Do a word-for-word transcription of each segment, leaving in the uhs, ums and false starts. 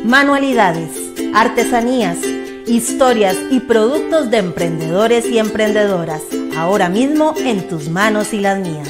Manualidades, artesanías, historias y productos de emprendedores y emprendedoras, ahora mismo en tus manos y las mías.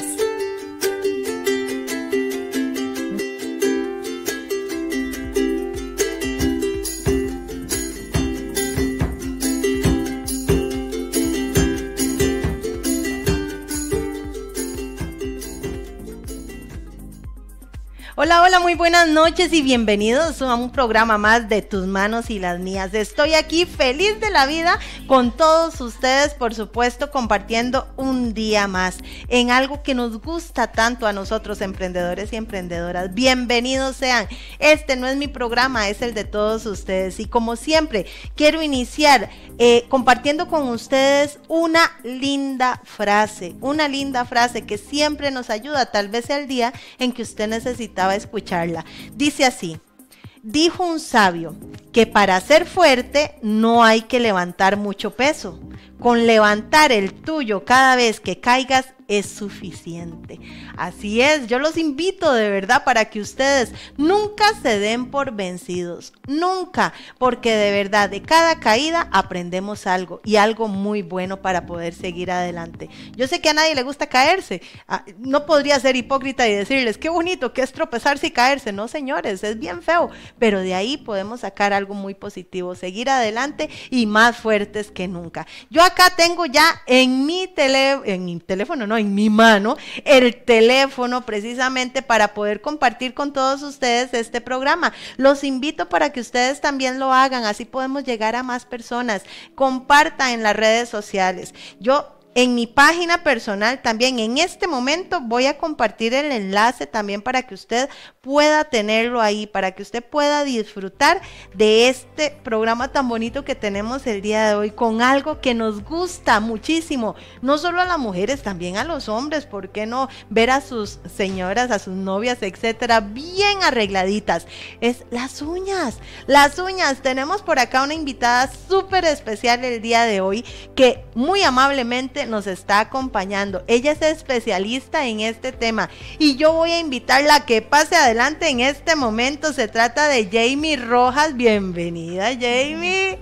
Hola, hola, muy buenas noches y bienvenidos a un programa más de Tus Manos y las Mías. Estoy aquí feliz de la vida con todos ustedes, por supuesto, compartiendo un día más en algo que nos gusta tanto a nosotros, emprendedores y emprendedoras. Bienvenidos sean. Este no es mi programa, es el de todos ustedes. Y como siempre, quiero iniciar eh, compartiendo con ustedes una linda frase, una linda frase que siempre nos ayuda, tal vez sea el día en que usted necesitaba escucharla. Dice así: dijo un sabio que para ser fuerte no hay que levantar mucho peso, con levantar el tuyo cada vez que caigas es suficiente. Así es, yo los invito de verdad para que ustedes nunca se den por vencidos, nunca, porque de verdad de cada caída aprendemos algo y algo muy bueno para poder seguir adelante. Yo sé que a nadie le gusta caerse, no podría ser hipócrita y decirles qué bonito que es tropezarse y caerse, no señores, es bien feo, pero de ahí podemos sacar algo muy positivo, seguir adelante y más fuertes que nunca. Yo acá tengo ya en mi tele, en mi teléfono, no, en mi mano, el teléfono precisamente para poder compartir con todos ustedes este programa. Los invito para que ustedes también lo hagan, así podemos llegar a más personas. Compartan en las redes sociales. Yo en mi página personal también en este momento voy a compartir el enlace también para que usted pueda tenerlo ahí, para que usted pueda disfrutar de este programa tan bonito que tenemos el día de hoy, con algo que nos gusta muchísimo, no solo a las mujeres, también a los hombres. ¿Por qué no ver a sus señoras, a sus novias, etcétera, bien arregladitas? Es las uñas, las uñas. Tenemos por acá una invitada súper especial el día de hoy que muy amablemente nos está acompañando. Ella es especialista en este tema y yo voy a invitarla a que pase adelante en este momento. Se trata de Jamie Rojas. Bienvenida, Jamie.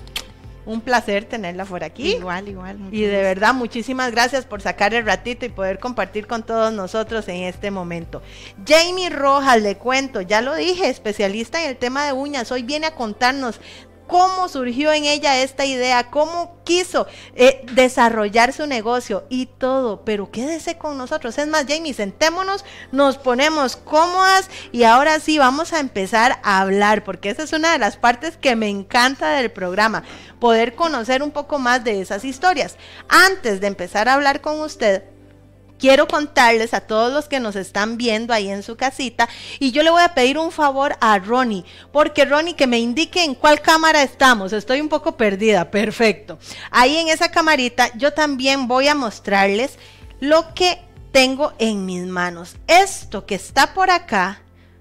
Un placer tenerla por aquí. Igual, igual. Y de verdad, muchísimas gracias por sacar el ratito y poder compartir con todos nosotros en este momento. Jamie Rojas, le cuento, ya lo dije, especialista en el tema de uñas. Hoy viene a contarnos cómo surgió en ella esta idea, cómo quiso eh, desarrollar su negocio y todo, pero quédese con nosotros. Es más, Jamie, sentémonos, nos ponemos cómodas y ahora sí vamos a empezar a hablar, porque esa es una de las partes que me encanta del programa, poder conocer un poco más de esas historias. Antes de empezar a hablar con usted, quiero contarles a todos los que nos están viendo ahí en su casita, y yo le voy a pedir un favor a Ronnie, porque Ronnie, que me indique en cuál cámara estamos, estoy un poco perdida. Perfecto, ahí en esa camarita yo también voy a mostrarles lo que tengo en mis manos. Esto que está por acá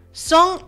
son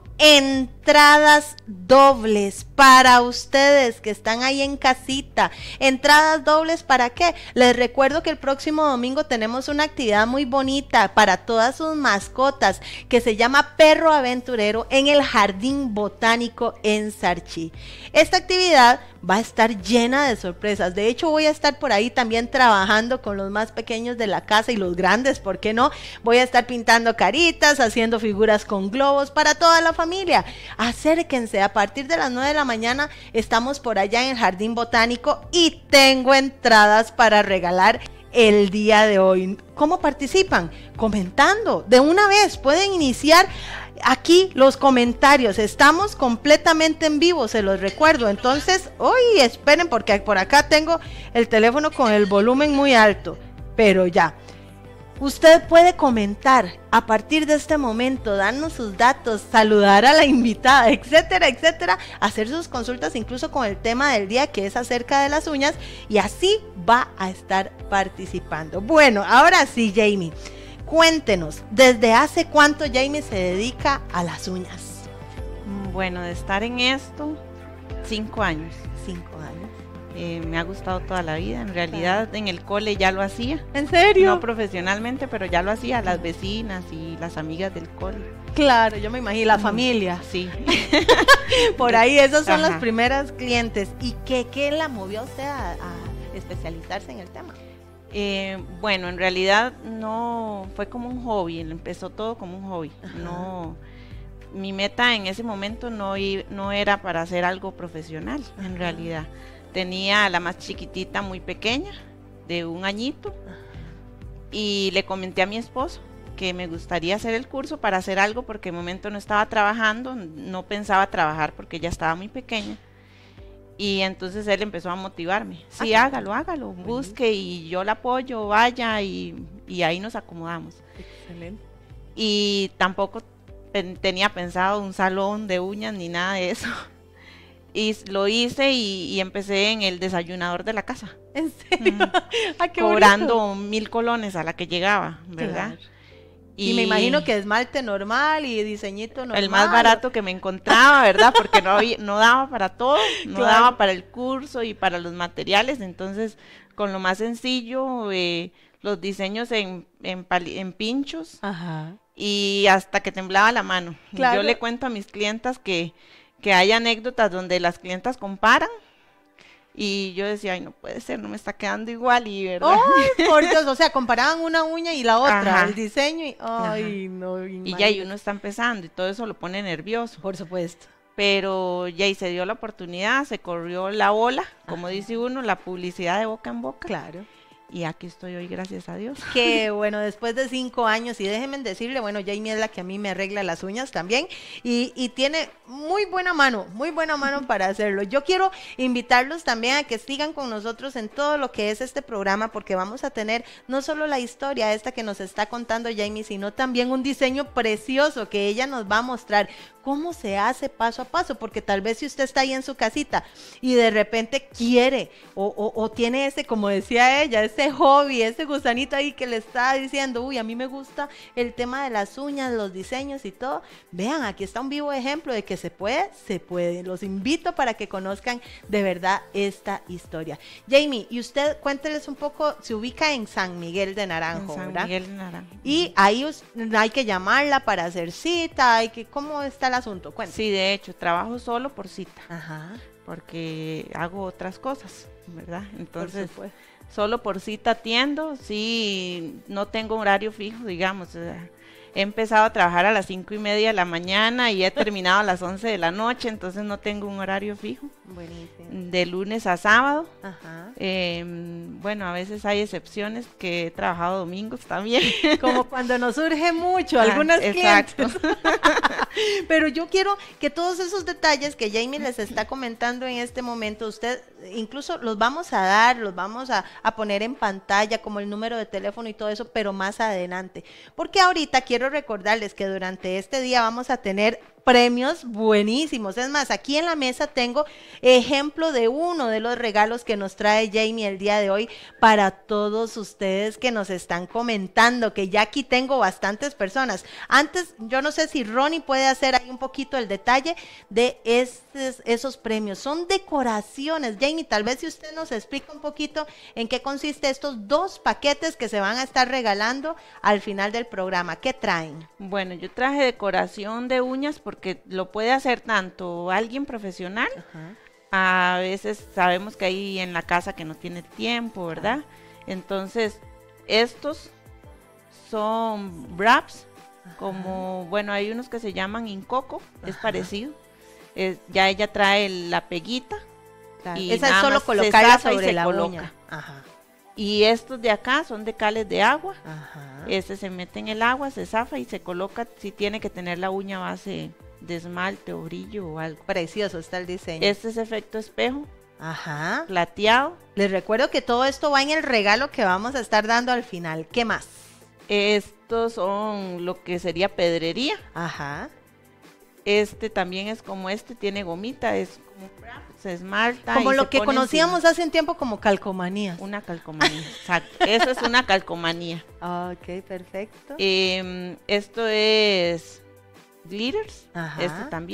entradas dobles para ustedes que están ahí en casita. Entradas dobles, ¿para qué? Les recuerdo que el próximo domingo tenemos una actividad muy bonita para todas sus mascotas que se llama Perro Aventurero en el Jardín Botánico en Sarchí. Esta actividad va a estar llena de sorpresas. De hecho, voy a estar por ahí también trabajando con los más pequeños de la casa y los grandes, ¿por qué no? Voy a estar pintando caritas, haciendo figuras con globos para toda la familia. Acérquense, a partir de las nueve de la mañana estamos por allá en el Jardín Botánico y tengo entradas para regalar el día de hoy. ¿Cómo participan? Comentando. De una vez pueden iniciar aquí los comentarios. Estamos completamente en vivo, se los recuerdo. Entonces, hoy esperen, porque por acá tengo el teléfono con el volumen muy alto, pero ya. Usted puede comentar a partir de este momento, darnos sus datos, saludar a la invitada, etcétera, etcétera, hacer sus consultas incluso con el tema del día, que es acerca de las uñas, y así va a estar participando. Bueno, ahora sí, Jamie, cuéntenos, ¿desde hace cuánto Jamie se dedica a las uñas? Bueno, de estar en esto, cinco años. Cinco años. Eh, me ha gustado toda la vida. En realidad, claro. En el cole ya lo hacía. ¿En serio? No profesionalmente, pero ya lo hacía. Las vecinas y las amigas del cole. Claro, yo me imagino, la familia. Sí. Por ahí, esas son Ajá. las primeras clientes. ¿Y qué, qué la movió a usted a, a especializarse en el tema? Eh, bueno, en realidad no, fue como un hobby, empezó todo como un hobby. Ajá. No, mi meta en ese momento no, no era para hacer algo profesional. Ajá. En realidad. Tenía a la más chiquitita muy pequeña, de un añito, Ajá. y le comenté a mi esposo que me gustaría hacer el curso para hacer algo, porque en el momento no estaba trabajando, no pensaba trabajar porque ella estaba muy pequeña. Y entonces él empezó a motivarme, sí, Ajá. hágalo, hágalo, busque y yo la apoyo, vaya, y, y ahí nos acomodamos. Excelente. Y tampoco pen, tenía pensado un salón de uñas ni nada de eso. Y lo hice y, y empecé en el desayunador de la casa. ¿En serio? Mm. Ah, qué cobrando bonito. mil colones a la que llegaba, ¿verdad? Claro. Y, y me imagino que esmalte normal y diseñito normal. El más barato que me encontraba, ¿verdad? Porque no, había, no daba para todo, no claro. daba para el curso y para los materiales. Entonces, con lo más sencillo, eh, los diseños en, en, pali, en pinchos. Ajá. Y hasta que temblaba la mano. Claro. Yo le cuento a mis clientas que... que hay anécdotas donde las clientas comparan y yo decía, ay, no puede ser, no me está quedando igual, y verdad. Ay, por Dios, o sea, comparaban una uña y la otra, Ajá. el diseño, y ay, Ajá. no. Y ya y uno está empezando y todo eso lo pone nervioso. Por supuesto. Pero ya y se dio la oportunidad, se corrió la ola, como Ajá. dice uno, la publicidad de boca en boca. Claro. Y aquí estoy hoy, gracias a Dios. Que bueno, después de cinco años, y déjenme decirle, bueno, Jamie es la que a mí me arregla las uñas también, y, y tiene muy buena mano, muy buena mano para hacerlo. Yo quiero invitarlos también a que sigan con nosotros en todo lo que es este programa, porque vamos a tener no solo la historia esta que nos está contando Jamie, sino también un diseño precioso que ella nos va a mostrar cómo se hace paso a paso, porque tal vez si usted está ahí en su casita y de repente quiere o, o, o tiene ese, como decía ella, ese hobby, ese gusanito ahí que le está diciendo, uy, a mí me gusta el tema de las uñas, los diseños y todo, vean, aquí está un vivo ejemplo de que se puede, se puede. Los invito para que conozcan de verdad esta historia. Jamie, y usted cuénteles un poco, se ubica en San Miguel de Naranjo, en San ¿verdad? Miguel de Naranjo. Y ahí hay que llamarla para hacer cita, hay que, ¿cómo está el asunto? Cuéntame. Sí, de hecho, trabajo solo por cita. Ajá. Porque hago otras cosas, ¿verdad? Entonces, por solo por cita atiendo, sí, no tengo horario fijo, digamos. O sea, he empezado a trabajar a las cinco y media de la mañana y he terminado a las once de la noche, entonces no tengo un horario fijo. Buenísimo. De lunes a sábado. Ajá. Eh, bueno, a veces hay excepciones que he trabajado domingos también. Como cuando nos surge mucho, algunas ah, clientes. Pero yo quiero que todos esos detalles que Jamie les está comentando en este momento, usted incluso los vamos a dar, los vamos a, a poner en pantalla, como el número de teléfono y todo eso, pero más adelante. Porque ahorita quiero recordarles que durante este día vamos a tener premios buenísimos. Es más, aquí en la mesa tengo ejemplo de uno de los regalos que nos trae Jamie el día de hoy para todos ustedes que nos están comentando, que ya aquí tengo bastantes personas. Antes, yo no sé si Ronnie puede hacer ahí un poquito el detalle de estos, esos premios. Son decoraciones. Jamie, tal vez si usted nos explica un poquito en qué consiste estos dos paquetes que se van a estar regalando al final del programa. ¿Qué traen? Bueno, yo traje decoración de uñas porque lo puede hacer tanto alguien profesional, Ajá. a veces sabemos que hay en la casa que no tiene tiempo, ¿verdad? Ajá. Entonces, estos son wraps, Ajá. como, bueno, hay unos que se llaman incoco, Ajá. es parecido, es, ya ella trae la peguita, claro. y esa es solo colocarla sobre la coloca. Uña. Ajá. Y estos de acá son de cales de agua. Ajá. Este se mete en el agua, se zafa y se coloca, si tiene que tener la uña base de esmalte o brillo o algo. Precioso está el diseño. Este es efecto espejo. Ajá. Plateado. Les recuerdo que todo esto va en el regalo que vamos a estar dando al final. ¿Qué más? Estos son lo que sería pedrería. Ajá. Este también es como este, tiene gomita, es como se esmalta. Como y lo se que pone conocíamos encima. hace un tiempo como calcomanía. Una calcomanía, exacto. Eso es una calcomanía. Ok, perfecto. Eh, esto es glitters, Ajá. este también.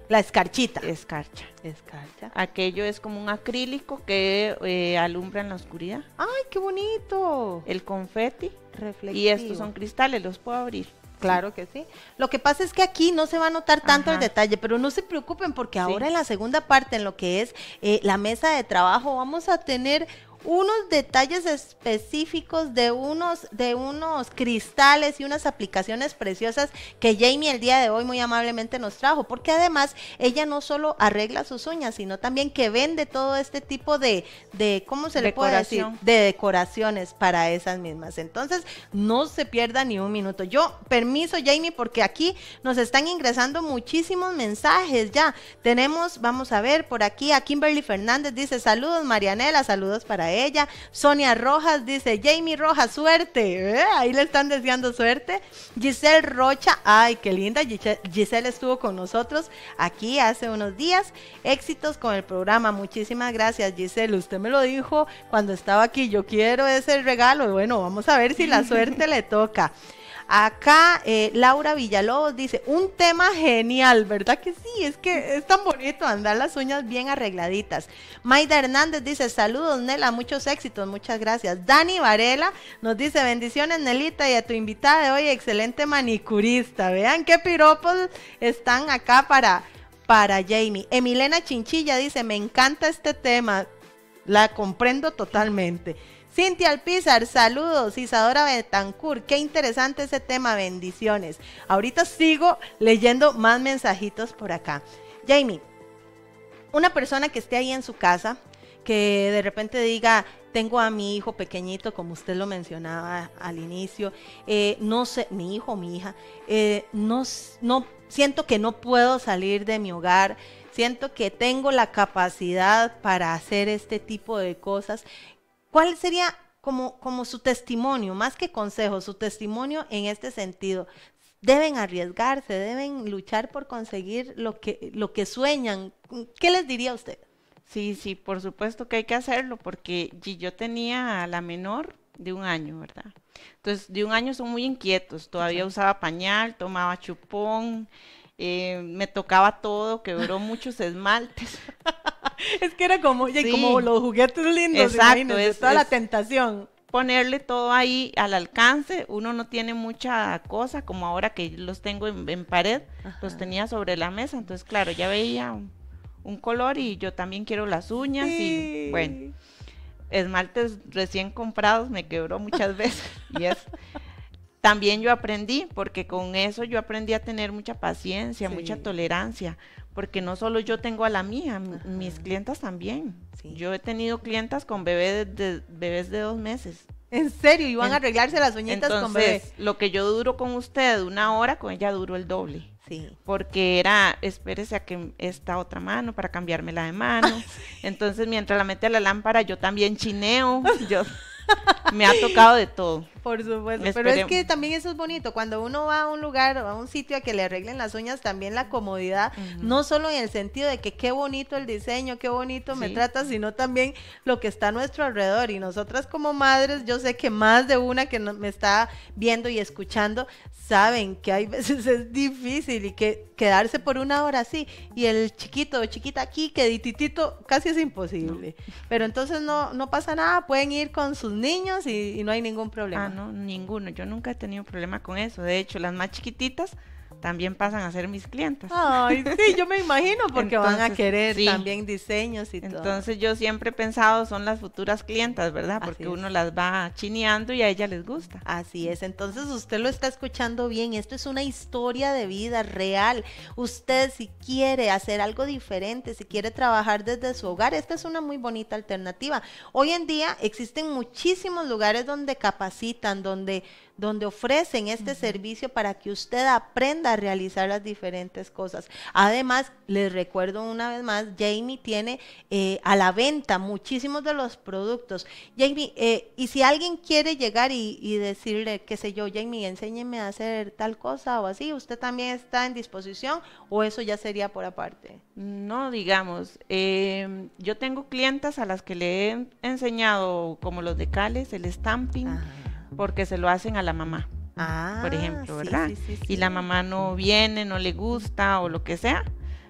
La escarchita. Escarcha. Escarcha. Aquello es como un acrílico que eh, alumbra en la oscuridad. ¡Ay, qué bonito! El confeti. Reflectivo. Y estos son cristales, los puedo abrir. Claro que sí. Lo que pasa es que aquí no se va a notar tanto Ajá. el detalle, pero no se preocupen porque Sí. ahora en la segunda parte, en lo que es eh, la mesa de trabajo, vamos a tener unos detalles específicos de unos, de unos cristales y unas aplicaciones preciosas que Jamie el día de hoy muy amablemente nos trajo, porque además ella no solo arregla sus uñas, sino también que vende todo este tipo de, de ¿cómo se le puede decir? Decoración. De decoraciones para esas mismas. Entonces, no se pierda ni un minuto. Yo, permiso, Jamie, porque aquí nos están ingresando muchísimos mensajes ya. Tenemos, vamos a ver, por aquí a Kimberly Fernández dice, saludos Marianela, saludos para ella. Sonia Rojas dice, Jamie Rojas, suerte. ¿Eh? Ahí le están deseando suerte. Giselle Rocha, ay, qué linda. Giselle, Giselle estuvo con nosotros aquí hace unos días. Éxitos con el programa. Muchísimas gracias, Giselle. Usted me lo dijo cuando estaba aquí. Yo quiero ese regalo. Bueno, vamos a ver si la suerte le toca. Acá eh, Laura Villalobos dice, un tema genial, ¿verdad que sí? Es que es tan bonito andar las uñas bien arregladitas. Maida Hernández dice, saludos Nela, muchos éxitos, muchas gracias. Dani Varela nos dice, bendiciones Nelita y a tu invitada de hoy, excelente manicurista. Vean qué piropos están acá para, para Jamie. Emilena Chinchilla dice, me encanta este tema, la comprendo totalmente. Cintia Alpizar, saludos. Isadora Betancourt, qué interesante ese tema, bendiciones. Ahorita sigo leyendo más mensajitos por acá. Jamie, una persona que esté ahí en su casa, que de repente diga, tengo a mi hijo pequeñito, como usted lo mencionaba al inicio, eh, no sé, mi hijo, mi hija, eh, no, no, siento que no puedo salir de mi hogar, siento que tengo la capacidad para hacer este tipo de cosas. ¿Cuál sería como, como su testimonio, más que consejo, su testimonio en este sentido? Deben arriesgarse, deben luchar por conseguir lo que, lo que sueñan. ¿Qué les diría a usted? Sí, sí, por supuesto que hay que hacerlo, porque yo tenía a la menor de un año, ¿verdad? Entonces, de un año son muy inquietos, todavía usaba pañal, tomaba chupón, eh, me tocaba todo, quebró muchos esmaltes. Es que era como, Sí. como los juguetes lindos, Exacto, es, toda es la tentación. Ponerle todo ahí al alcance, uno no tiene mucha cosa, como ahora que los tengo en, en pared, Ajá. los tenía sobre la mesa, entonces claro, ya veía un, un color y yo también quiero las uñas sí. y bueno, esmaltes recién comprados me quebró muchas veces y es... También yo aprendí, porque con eso yo aprendí a tener mucha paciencia, sí. mucha tolerancia, porque no solo yo tengo a la mía, Ajá. mis clientas también. Sí. Yo he tenido clientas con bebés de, bebés de dos meses. ¿En serio? ¿Y van en, a arreglarse las uñitas entonces, con bebé? Lo que yo duro con usted una hora, con ella duro el doble. Sí. Porque era, espérese a que esta otra mano para cambiármela de mano. Entonces, mientras la mete a la lámpara, yo también chineo. Yo... Me ha tocado de todo. Por supuesto, Esperemos. Pero es que también eso es bonito, cuando uno va a un lugar o a un sitio a que le arreglen las uñas, también la comodidad, uh-huh. no solo en el sentido de que qué bonito el diseño, qué bonito sí. me trata, sino también lo que está a nuestro alrededor, y nosotras como madres, yo sé que más de una que no, me está viendo y escuchando, saben que hay veces es difícil y que quedarse por una hora así, y el chiquito o chiquita aquí, quedititito, casi es imposible, no. pero entonces no, no pasa nada, pueden ir con sus niños y, y no hay ningún problema. Ah, no, ninguno, yo nunca he tenido problema con eso, de hecho las más chiquititas también pasan a ser mis clientas. Ay, sí, yo me imagino, porque entonces, van a querer sí. también diseños y entonces, todo. Entonces yo siempre he pensado, son las futuras clientas, ¿verdad? Porque Así uno es. las va chineando y a ellas les gusta. Así es, entonces usted lo está escuchando bien, esto es una historia de vida real. Usted si quiere hacer algo diferente, si quiere trabajar desde su hogar, esta es una muy bonita alternativa. Hoy en día existen muchísimos lugares donde capacitan, donde... donde ofrecen este uh-huh. servicio para que usted aprenda a realizar las diferentes cosas. Además, les recuerdo una vez más, Jamie tiene eh, a la venta muchísimos de los productos. Jamie, eh, y si alguien quiere llegar y, y decirle, qué sé yo, Jamie, enséñeme a hacer tal cosa o así, ¿usted también está en disposición o eso ya sería por aparte? No, digamos, eh, yo tengo clientas a las que le he enseñado como los decales, el stamping, Ajá. porque se lo hacen a la mamá, ah, por ejemplo, sí, ¿verdad? Sí, sí, sí. Y la mamá no viene, no le gusta o lo que sea.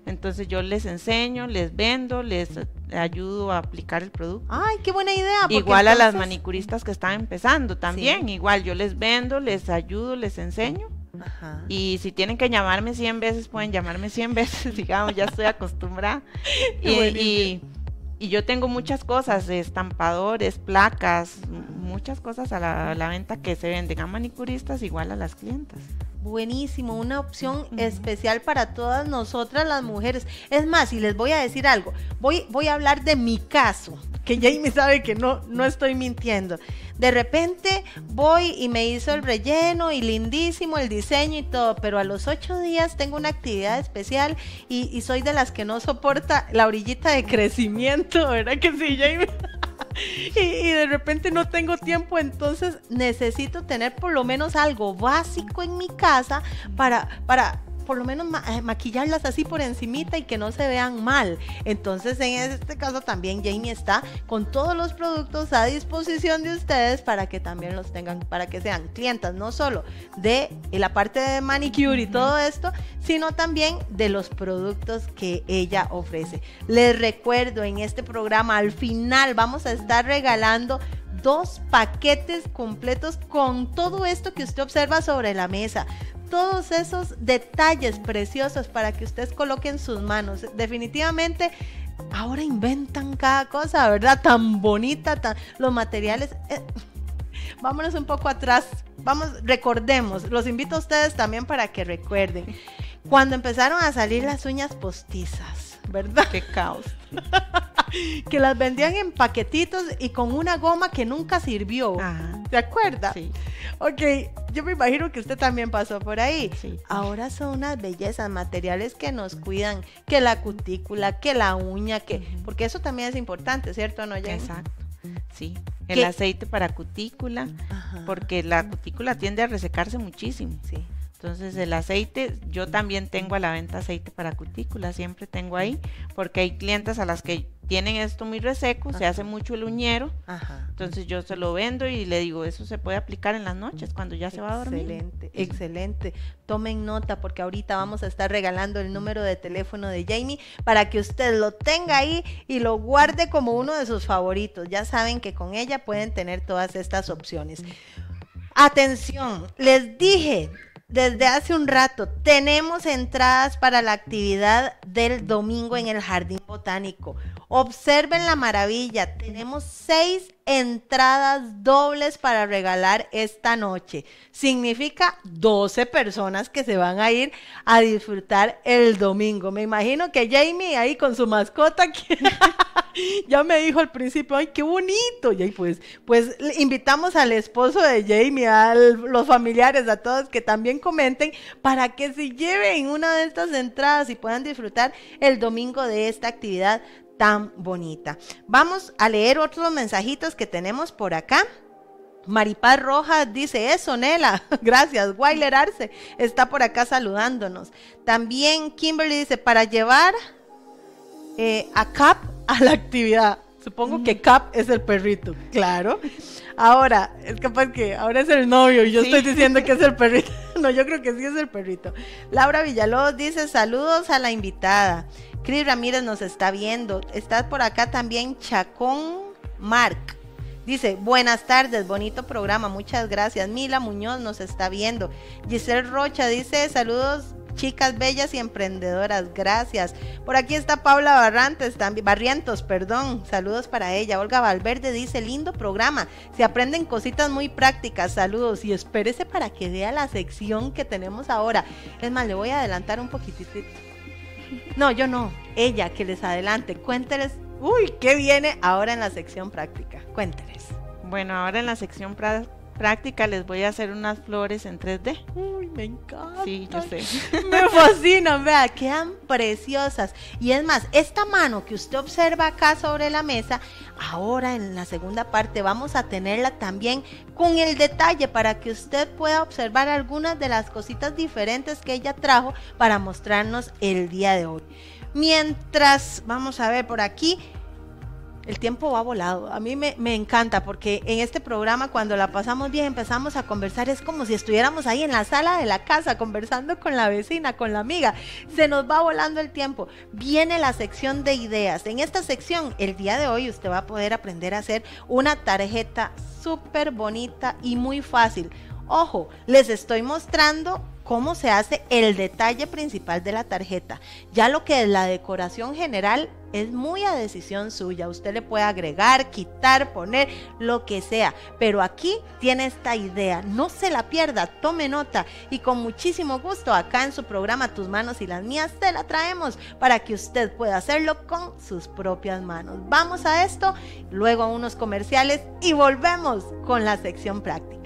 Entonces yo les enseño, les vendo, les ayudo a aplicar el producto. Ay, qué buena idea. Igual entonces, a las manicuristas que están empezando también, sí. Igual yo les vendo, les ayudo, les enseño. Ajá. Y si tienen que llamarme cien veces, pueden llamarme cien veces, digamos, ya estoy acostumbrada. y, y, y yo tengo muchas cosas, estampadores, placas, muchas cosas a la, a la venta que se venden a manicuristas igual a las clientas. Buenísimo, una opción uh-huh. especial para todas nosotras las mujeres. Es más, y les voy a decir algo, voy, voy a hablar de mi caso, que Jamie sabe que no, no estoy mintiendo. De repente voy y me hizo el relleno y lindísimo el diseño y todo, pero a los ocho días tengo una actividad especial y, y soy de las que no soporta la orillita de crecimiento, ¿verdad que sí, Jamie? Y, y de repente no tengo tiempo, entonces necesito tener por lo menos algo básico en mi casa para, para por lo menos ma maquillarlas así por encimita y que no se vean mal. Entonces en este caso también Jamie está con todos los productos a disposición de ustedes para que también los tengan, para que sean clientas no solo de la parte de manicure y todo esto, sino también de los productos que ella ofrece. Les recuerdo, en este programa al final vamos a estar regalando dos paquetes completos con todo esto que usted observa sobre la mesa. Todos esos detalles preciosos para que ustedes coloquen sus manos. Definitivamente ahora inventan cada cosa, ¿verdad? Tan bonita, tan, los materiales. Eh, vámonos un poco atrás. Vamos, recordemos. Los invito a ustedes también para que recuerden. Cuando empezaron a salir las uñas postizas, ¿verdad? Qué caos. Que las vendían en paquetitos y con una goma que nunca sirvió. Ajá. ¿Se acuerda? Sí. Ok, yo me imagino que usted también pasó por ahí. Sí. Ahora son unas bellezas, materiales que nos cuidan, que la cutícula, que la uña, que uh-huh. porque eso también es importante, ¿cierto? ¿No, Jamie? Exacto. Sí, el aceite para cutícula, ajá. porque la cutícula tiende a resecarse muchísimo. Sí. Entonces el aceite, yo también tengo a la venta aceite para cutícula, siempre tengo ahí, porque hay clientas a las que tienen esto muy reseco, ajá. se hace mucho el uñero, ajá. entonces yo se lo vendo y le digo, eso se puede aplicar en las noches cuando ya se va a dormir. Excelente, excelente. Tomen nota porque ahorita vamos a estar regalando el número de teléfono de Jamie para que usted lo tenga ahí y lo guarde como uno de sus favoritos. Ya saben que con ella pueden tener todas estas opciones. Atención, les dije desde hace un rato, tenemos entradas para la actividad del domingo en el Jardín Botánico. Observen la maravilla, tenemos seis entradas dobles para regalar esta noche. Significa doce personas que se van a ir a disfrutar el domingo. Me imagino que Jamie ahí con su mascota que ya me dijo al principio, ay, qué bonito. Y pues, pues invitamos al esposo de Jamie, a los familiares, a todos que también comenten para que se lleven una de estas entradas y puedan disfrutar el domingo de esta actividad tan bonita. Vamos a leer otros mensajitos que tenemos por acá. Maripaz Rojas dice eso, Nela, gracias. Wyler Arce está por acá saludándonos. También Kimberly dice, para llevar eh, a Cap a la actividad. Supongo mm. que Cap es el perrito, claro. Ahora, es capaz que ahora es el novio y yo sí. estoy diciendo que es el perrito. No, yo creo que sí es el perrito. Laura Villalobos dice, saludos a la invitada. Cris Ramírez nos está viendo. Está por acá también Chacón Marc. Dice, buenas tardes, bonito programa, muchas gracias. Mila Muñoz nos está viendo. Giselle Rocha dice, saludos chicas bellas y emprendedoras, gracias. Por aquí está Paula Barrantes, también, Barrientos, perdón, saludos para ella. Olga Valverde dice, lindo programa, se aprenden cositas muy prácticas, saludos. Y espérese para que vea la sección que tenemos ahora. Es más, le voy a adelantar un poquitito. No, yo no, ella que les adelante, cuénteles, uy, ¿qué viene ahora en la sección práctica? Cuénteles. Bueno, ahora en la sección práctica les voy a hacer unas flores en tres D. Uy, me encanta. Sí, yo sé. Me fascinan, vea, quedan preciosas. Y es más, esta mano que usted observa acá sobre la mesa, ahora en la segunda parte vamos a tenerla también con el detalle para que usted pueda observar algunas de las cositas diferentes que ella trajo para mostrarnos el día de hoy. Mientras, vamos a ver por aquí, El tiempo va volado. A mí me, me encanta porque en este programa cuando la pasamos bien empezamos a conversar, es como si estuviéramos ahí en la sala de la casa conversando con la vecina, con la amiga. Se nos va volando el tiempo. Viene la sección de ideas. En esta sección, el día de hoy usted va a poder aprender a hacer una tarjeta súper bonita y muy fácil. Ojo, les estoy mostrando cómo se hace el detalle principal de la tarjeta. Ya lo que es la decoración general es muy a decisión suya. Usted le puede agregar, quitar, poner, lo que sea. Pero aquí tiene esta idea. No se la pierda, tome nota. Y con muchísimo gusto acá en su programa Tus Manos y las Mías te la traemos para que usted pueda hacerlo con sus propias manos. Vamos a esto, luego a unos comerciales y volvemos con la sección práctica.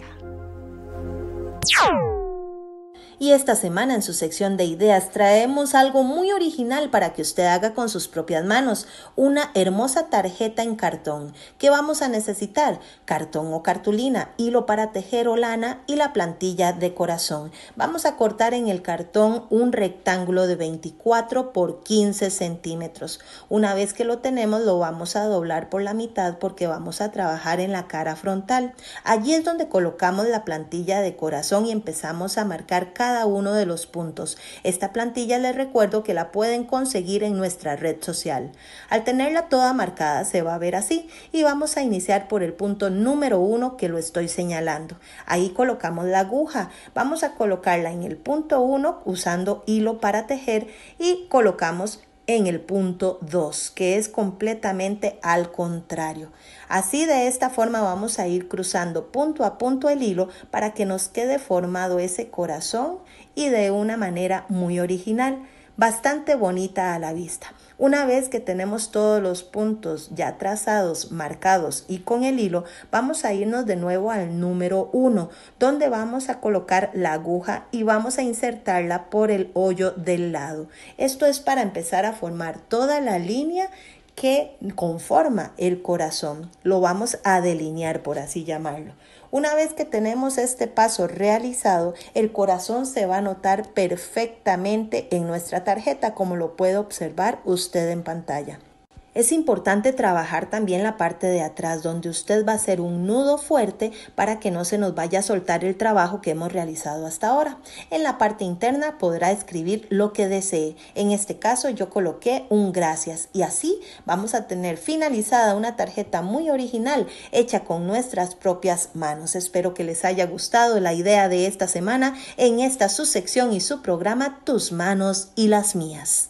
Y esta semana en su sección de ideas traemos algo muy original para que usted haga con sus propias manos, una hermosa tarjeta en cartón. ¿Qué vamos a necesitar? Cartón o cartulina, hilo para tejer o lana y la plantilla de corazón. Vamos a cortar en el cartón un rectángulo de veinticuatro por quince centímetros. Una vez que lo tenemos lo vamos a doblar por la mitad porque vamos a trabajar en la cara frontal. Allí es donde colocamos la plantilla de corazón y empezamos a marcar cada cada uno de los puntos. Esta plantilla les recuerdo que la pueden conseguir en nuestra red social. Al tenerla toda marcada se va a ver así y vamos a iniciar por el punto número uno que lo estoy señalando. Ahí colocamos la aguja. Vamos a colocarla en el punto uno usando hilo para tejer y colocamos en el punto dos, que es completamente al contrario. Así de esta forma vamos a ir cruzando punto a punto el hilo para que nos quede formado ese corazón y de una manera muy original, bastante bonita a la vista. Una vez que tenemos todos los puntos ya trazados, marcados y con el hilo, vamos a irnos de nuevo al número uno, donde vamos a colocar la aguja y vamos a insertarla por el hoyo del lado. Esto es para empezar a formar toda la línea que conforma el corazón. Lo vamos a delinear, por así llamarlo. Una vez que tenemos este paso realizado, el corazón se va a notar perfectamente en nuestra tarjeta, como lo puede observar usted en pantalla. Es importante trabajar también la parte de atrás, donde usted va a hacer un nudo fuerte para que no se nos vaya a soltar el trabajo que hemos realizado hasta ahora. En la parte interna podrá escribir lo que desee. En este caso yo coloqué un gracias y así vamos a tener finalizada una tarjeta muy original hecha con nuestras propias manos. Espero que les haya gustado la idea de esta semana en esta su sección y su programa Tus Manos y las Mías.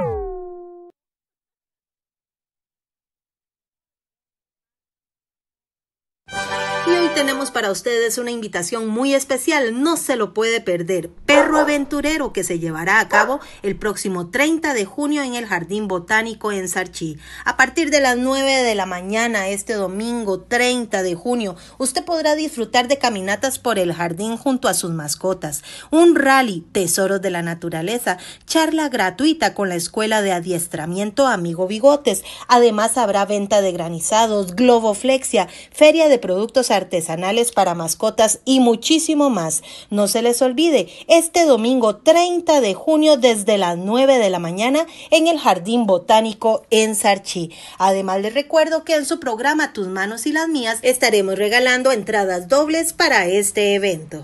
Y hoy tenemos para ustedes una invitación muy especial, no se lo puede perder. Perro Aventurero, que se llevará a cabo el próximo treinta de junio en el Jardín Botánico en Sarchí. A partir de las nueve de la mañana este domingo treinta de junio, usted podrá disfrutar de caminatas por el jardín junto a sus mascotas, un rally, tesoros de la naturaleza, charla gratuita con la Escuela de Adiestramiento Amigo Bigotes. Además habrá venta de granizados, globoflexia, feria de productos artesanales para mascotas y muchísimo más. No se les olvide, este domingo treinta de junio desde las nueve de la mañana en el Jardín Botánico en Sarchí. Además les recuerdo que en su programa Tus Manos y las Mías estaremos regalando entradas dobles para este evento.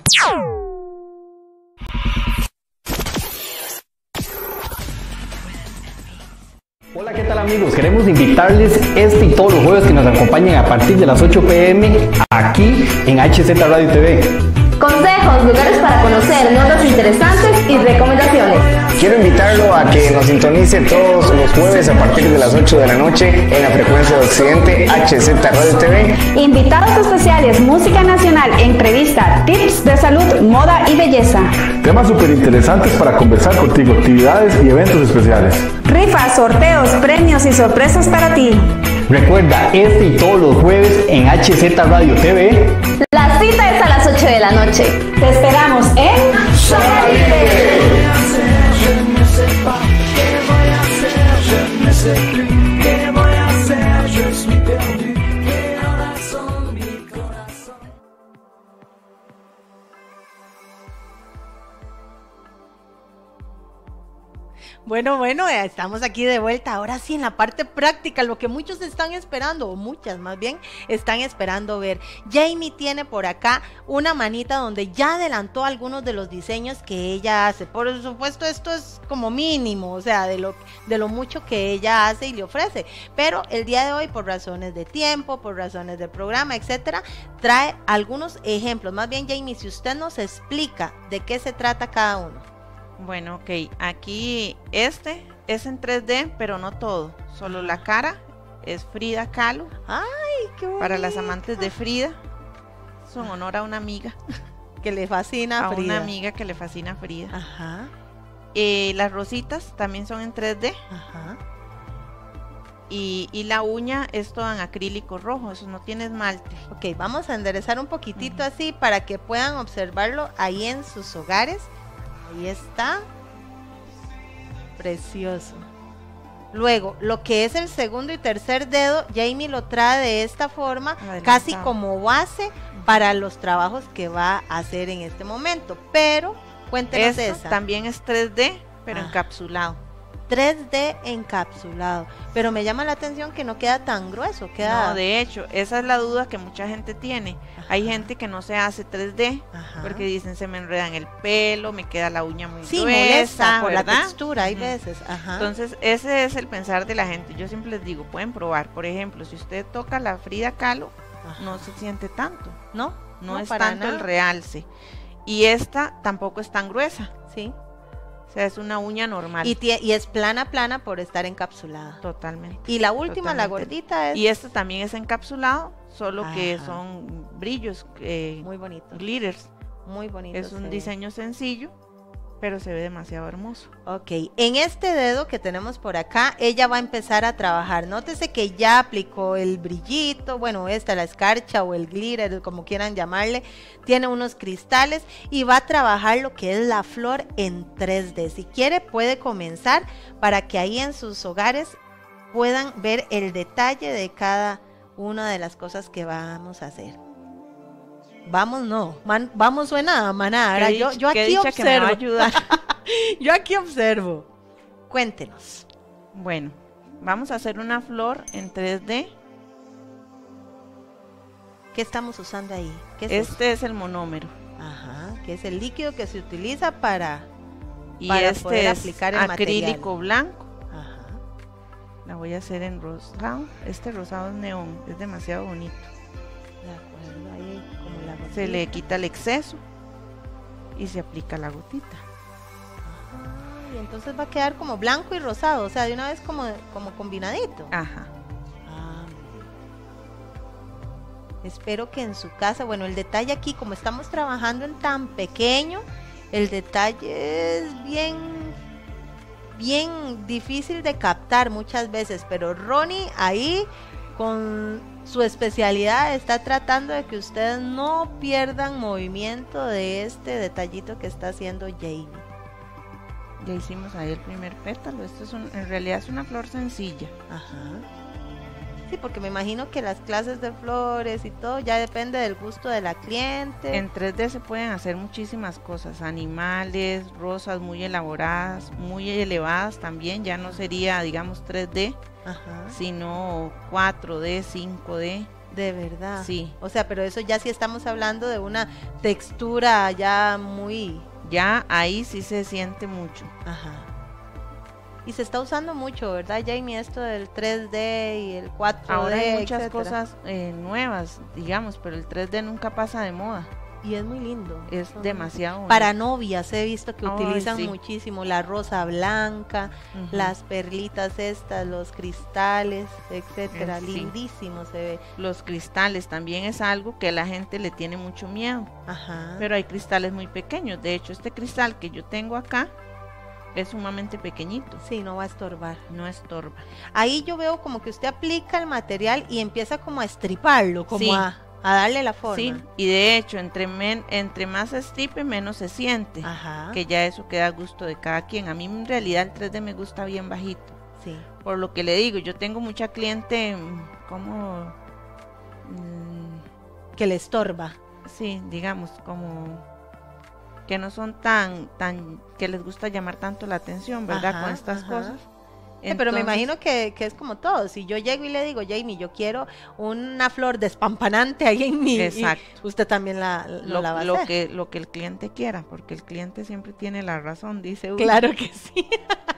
Hola, ¿qué tal amigos? Queremos invitarles este y todos los jueves que nos acompañen a partir de las ocho pe eme aquí en H Z Radio T V. Consejos, lugares para conocer, notas interesantes y recomendaciones. Quiero invitarlo a que nos sintonice todos los jueves a partir de las ocho de la noche en la frecuencia de Occidente H Z Radio T V. Invitados especiales, música nacional, entrevista, tips de salud, moda y belleza. Temas súper interesantes para conversar contigo, actividades y eventos especiales. Rifas, sorteos, premios y sorpresas para ti. Recuerda, este y todos los jueves en H Z Radio T V. La cita es a las ocho de la noche. Te esperamos en Soy Libre. Bueno, bueno, eh, estamos aquí de vuelta, ahora sí en la parte práctica, lo que muchos están esperando, o muchas más bien, están esperando ver. Jamie tiene por acá una manita donde ya adelantó algunos de los diseños que ella hace. Por supuesto, esto es como mínimo, o sea, de lo, de lo mucho que ella hace y le ofrece, pero el día de hoy, por razones de tiempo, por razones de programa, etcétera, trae algunos ejemplos. Más bien, Jamie, si usted nos explica de qué se trata cada uno. Bueno, ok, aquí este es en tres D, pero no todo, solo la cara es Frida Kahlo. ¡Ay, qué bonito! Para las amantes de Frida, es un honor a una amiga. Que le fascina a A Frida. una amiga que le fascina a Frida. Ajá, Eh, las rositas también son en tres D. ajá. Y, y la uña es toda en acrílico rojo, eso no tiene esmalte. Ok, vamos a enderezar un poquitito así para que puedan observarlo ahí en sus hogares. Ahí está. Precioso. Luego, lo que es el segundo y tercer dedo, Jamie lo trae de esta forma, Adelantado. casi como base para los trabajos que va a hacer en este momento. Pero, cuéntenos Esto esa. también es tres D, pero Ah. encapsulado. tres D encapsulado. Pero me llama la atención que no queda tan grueso, queda... No, de hecho, esa es la duda que mucha gente tiene. Ajá. Hay gente que no se hace tres D Ajá. porque dicen se me enreda en el pelo, me queda la uña muy Sí, gruesa, molesta por la ¿verdad? textura, hay Ujú. veces. Ajá. Entonces, ese es el pensar de la gente. Yo siempre les digo, pueden probar. Por ejemplo, si usted toca la Frida Kahlo, Ajá. no se siente tanto. no, No, es para tanto el nada. realce. Y esta tampoco es tan gruesa. Sí. O sea, es una uña normal. Y, tie- y es plana, plana por estar encapsulada. Totalmente. Y la última, la Totalmente. gordita, es Y este también es encapsulado, solo que Ajá. son brillos, eh, muy bonito. glitters. Muy bonito. Es se un ve. diseño sencillo, pero se ve demasiado hermoso. Ok, en este dedo que tenemos por acá, ella va a empezar a trabajar. Nótese que ya aplicó el brillito, bueno, esta, la escarcha o el glitter, como quieran llamarle. Tiene unos cristales y va a trabajar lo que es la flor en tres D. Si quiere, puede comenzar para que ahí en sus hogares puedan ver el detalle de cada una de las cosas que vamos a hacer. Vamos, no, man- vamos suena a maná. Ahora, Qué yo, dicha- yo qué aquí dicha que me va a observo. ayudar. Yo aquí observo. Cuéntenos. Bueno, vamos a hacer una flor en tres D. ¿Qué estamos usando ahí? ¿Qué es eso? Este es el monómero. Ajá, que es el líquido que se utiliza para... Y Para este poder es aplicar el acrílico blanco. Ajá. La voy a hacer en rosado. Este rosado es neón, es demasiado bonito. De acuerdo, ahí como la Se le gotita. quita el exceso y se aplica la gotita. Ajá, y entonces va a quedar como blanco y rosado, o sea, de una vez como, como combinadito. Ajá. Ah, espero que en su casa, bueno, el detalle aquí, como estamos trabajando en tan pequeño, el detalle es bien, bien difícil de captar muchas veces, pero Ronnie ahí con su especialidad está tratando de que ustedes no pierdan movimiento de este detallito que está haciendo Jamie. Ya hicimos ahí el primer pétalo. Esto es un- en realidad es una flor sencilla. Ajá. Sí, porque me imagino que las clases de flores y todo ya depende del gusto de la cliente. En tres D se pueden hacer muchísimas cosas, animales, rosas muy elaboradas, muy elevadas también, ya no sería, digamos, tres D, Ajá. sino cuatro D, cinco D. De verdad. Sí. O sea, pero eso ya sí estamos hablando de una textura ya muy... Ya ahí sí se siente mucho. Ajá. Y se está usando mucho, ¿verdad, Jamie? Esto del tres D y el cuatro D, Ahora hay muchas etcétera. cosas eh, nuevas, digamos, pero el tres D nunca pasa de moda. Y es muy lindo. Es Son- demasiado bonito. Para novias he visto que Ay, utilizan sí. muchísimo la rosa blanca, Ujú. las perlitas estas, los cristales, etcétera. Eh, sí. Lindísimo se ve. Los cristales también es algo que a la gente le tiene mucho miedo, Ajá. pero hay cristales muy pequeños. De hecho, este cristal que yo tengo acá es sumamente pequeñito, Sí, no va a estorbar. no estorba. Ahí yo veo como que usted aplica el material y empieza como a estriparlo, como Sí. a, a darle la forma. Sí, y de hecho, entre, men- entre más se estripe, menos se siente, Ajá. que ya eso queda a gusto de cada quien. A mí en realidad el tres D me gusta bien bajito, Sí. por lo que le digo, yo tengo mucha cliente mm, como, mm, Que le estorba. sí, digamos, como que no son tan, tan, que les gusta llamar tanto la atención, ¿verdad? Ajá, con estas ajá. cosas. Sí, pero me Entonces, imagino que, que es como todo. Si yo llego y le digo, Jamie, yo quiero una flor despampanante ahí en mí, Exacto. y usted también la, no lo, la va a lo hacer. que lo que el cliente quiera, porque el cliente siempre tiene la razón, dice uno. Claro que sí.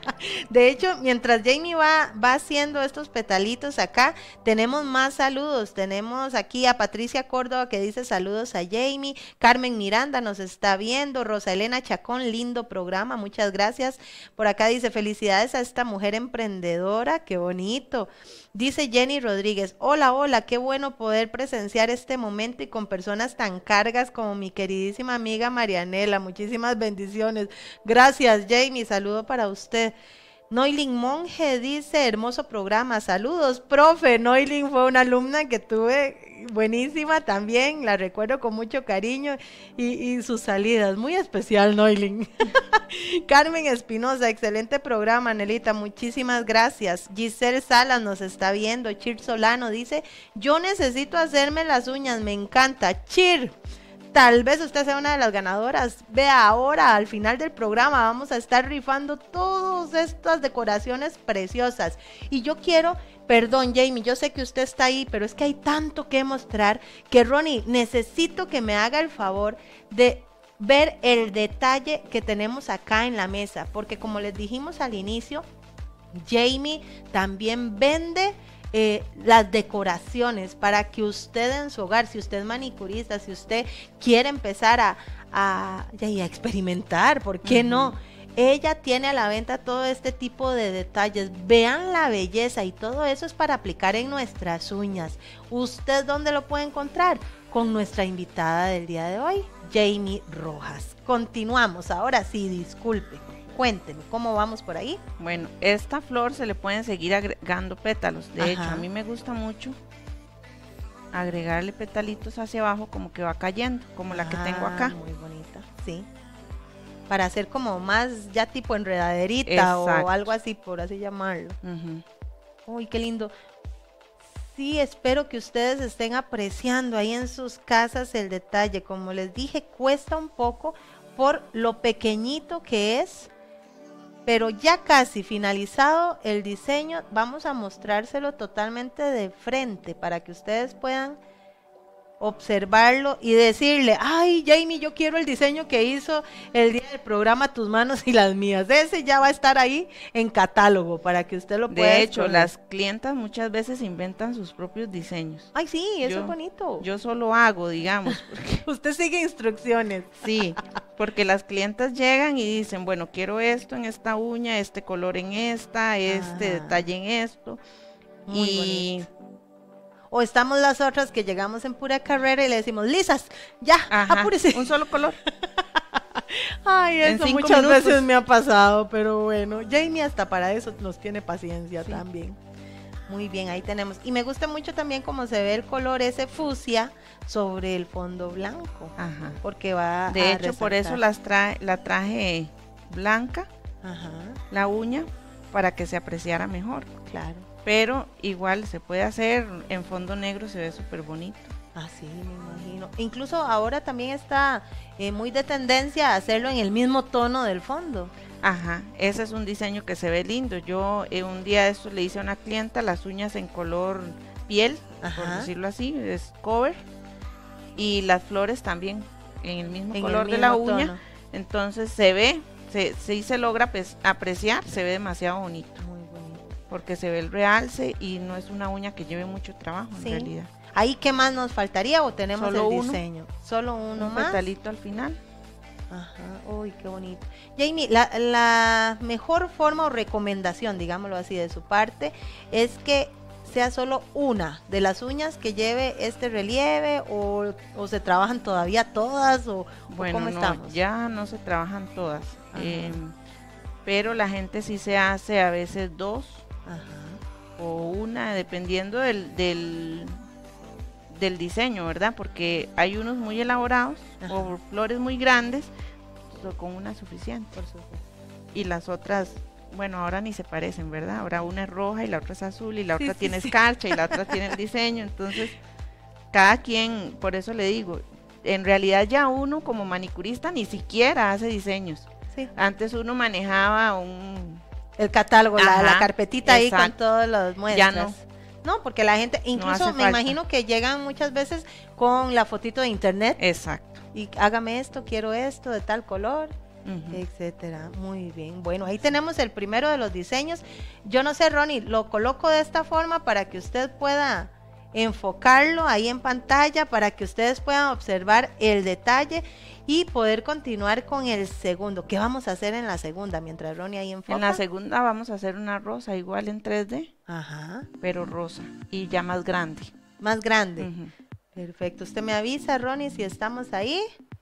De hecho, mientras Jamie va, va haciendo estos petalitos acá, tenemos más saludos. Tenemos aquí a Patricia Córdoba que dice saludos a Jamie. Carmen Miranda nos está viendo. Rosa Elena Chacón, lindo programa, muchas gracias. Por acá dice felicidades a esta mujer emprendedora, qué bonito. Dice Jenny Rodríguez, hola, hola, qué bueno poder presenciar este momento y con personas tan cargas como mi queridísima amiga Marianela. Muchísimas bendiciones. Gracias, Jamie, saludo para usted. Noilin Monge dice, hermoso programa, saludos, profe. Noilin fue una alumna que tuve buenísima también, la recuerdo con mucho cariño y, y sus salidas, muy especial Noilin. Carmen Espinosa, excelente programa, Anelita, muchísimas gracias. Giselle Salas nos está viendo. Chir Solano dice, yo necesito hacerme las uñas, me encanta. Chir, tal vez usted sea una de las ganadoras. Vea, ahora al final del programa vamos a estar rifando todas estas decoraciones preciosas. Y yo quiero, perdón Jamie, yo sé que usted está ahí, pero es que hay tanto que mostrar que Ronnie, necesito que me haga el favor de ver el detalle que tenemos acá en la mesa, porque como les dijimos al inicio, Jamie también vende Eh, las decoraciones para que usted en su hogar, si usted es manicurista, si usted quiere empezar a, a, a experimentar, ¿por qué uh-huh. no? Ella tiene a la venta todo este tipo de detalles. Vean la belleza y todo eso es para aplicar en nuestras uñas. ¿Usted dónde lo puede encontrar? Con nuestra invitada del día de hoy, Jamie Rojas. Continuamos, ahora sí, disculpe. Cuénteme, ¿cómo vamos por ahí? Bueno, esta flor se le pueden seguir agregando pétalos. De Ajá. hecho, a mí me gusta mucho agregarle petalitos hacia abajo como que va cayendo, como la ah, que tengo acá. Muy bonita, sí. Para hacer como más ya tipo enredaderita Exacto. o algo así, por así llamarlo. Uh-huh. Uy, qué lindo. Sí, espero que ustedes estén apreciando ahí en sus casas el detalle. Como les dije, cuesta un poco por lo pequeñito que es, pero ya casi finalizado el diseño, vamos a mostrárselo totalmente de frente para que ustedes puedan observarlo y decirle, ay Jamie, yo quiero el diseño que hizo el día del programa Tus Manos y las Mías. Ese ya va a estar ahí en catálogo para que usted lo pueda De hecho, escoger. Las clientas muchas veces inventan sus propios diseños. Ay, sí, eso yo, es bonito. Yo solo hago, digamos. Porque, usted sigue instrucciones. Sí, porque las clientas llegan y dicen, bueno, quiero esto en esta uña, este color en esta, este ah, detalle en esto. Muy y bonito. O estamos las otras que llegamos en pura carrera y le decimos, lisas, ya, Ajá, apúrese. Un solo color. Ay, eso muchas minutos. veces me ha pasado, pero bueno, Jamie hasta para eso nos tiene paciencia sí. también. Muy bien, ahí tenemos. Y me gusta mucho también cómo se ve el color ese fucsia sobre el fondo blanco. Ajá. Porque va De a hecho, resaltar. por eso las trae, la traje blanca, Ajá. la uña, para que se apreciara mejor. Claro. Pero igual se puede hacer en fondo negro, se ve súper bonito. Así me imagino. Incluso ahora también está eh, muy de tendencia a hacerlo en el mismo tono del fondo. Ajá, ese es un diseño que se ve lindo. Yo eh, un día de estos le hice a una clienta las uñas en color piel, Ajá. por decirlo así, es cover. Y las flores también en el mismo en color el mismo de la uña. Tono. Entonces se ve, se, sí se logra pues, apreciar, se ve demasiado bonito. Porque se ve el realce y no es una uña que lleve mucho trabajo sí. en realidad. ¿Ahí qué más nos faltaría o tenemos Solo el uno. diseño? Solo uno Un más. petalito al final. Ajá, uy, qué bonito. Jamie, la, la mejor forma o recomendación, digámoslo así, de su parte, es que sea solo una de las uñas que lleve este relieve o, o se trabajan todavía todas o, bueno, o cómo no, estamos. Ya no se trabajan todas, eh, pero la gente sí se hace a veces dos. Ajá. O una, dependiendo del, del, del diseño, ¿verdad? Porque hay unos muy elaborados Ajá. o flores muy grandes, so, con una suficiente. Por supuesto. Y las otras, bueno, ahora ni se parecen, ¿verdad? Ahora una es roja y la otra es azul y la sí, otra sí, tiene sí. escarcha y la otra tiene el diseño. Entonces, cada quien, por eso le digo, en realidad ya uno como manicurista ni siquiera hace diseños. Sí. Antes uno manejaba un... El catálogo, la, Ajá, la carpetita ahí con exacto. todas las muestras. Ya no. No, porque la gente, incluso hace me falta. imagino que llegan muchas veces con la fotito de internet Exacto. y hágame esto, quiero esto de tal color, Ujú. etcétera. Muy bien. Bueno, ahí tenemos el primero de los diseños. Yo no sé, Ronnie, lo coloco de esta forma para que usted pueda enfocarlo ahí en pantalla, para que ustedes puedan observar el detalle y poder continuar con el segundo. ¿Qué vamos a hacer en la segunda? Mientras Ronnie ahí enfoca. En la segunda vamos a hacer una rosa igual en tres D, Ajá. pero rosa y ya más grande. Más grande. Ujú. Perfecto. Usted me avisa, Ronnie, si estamos ahí.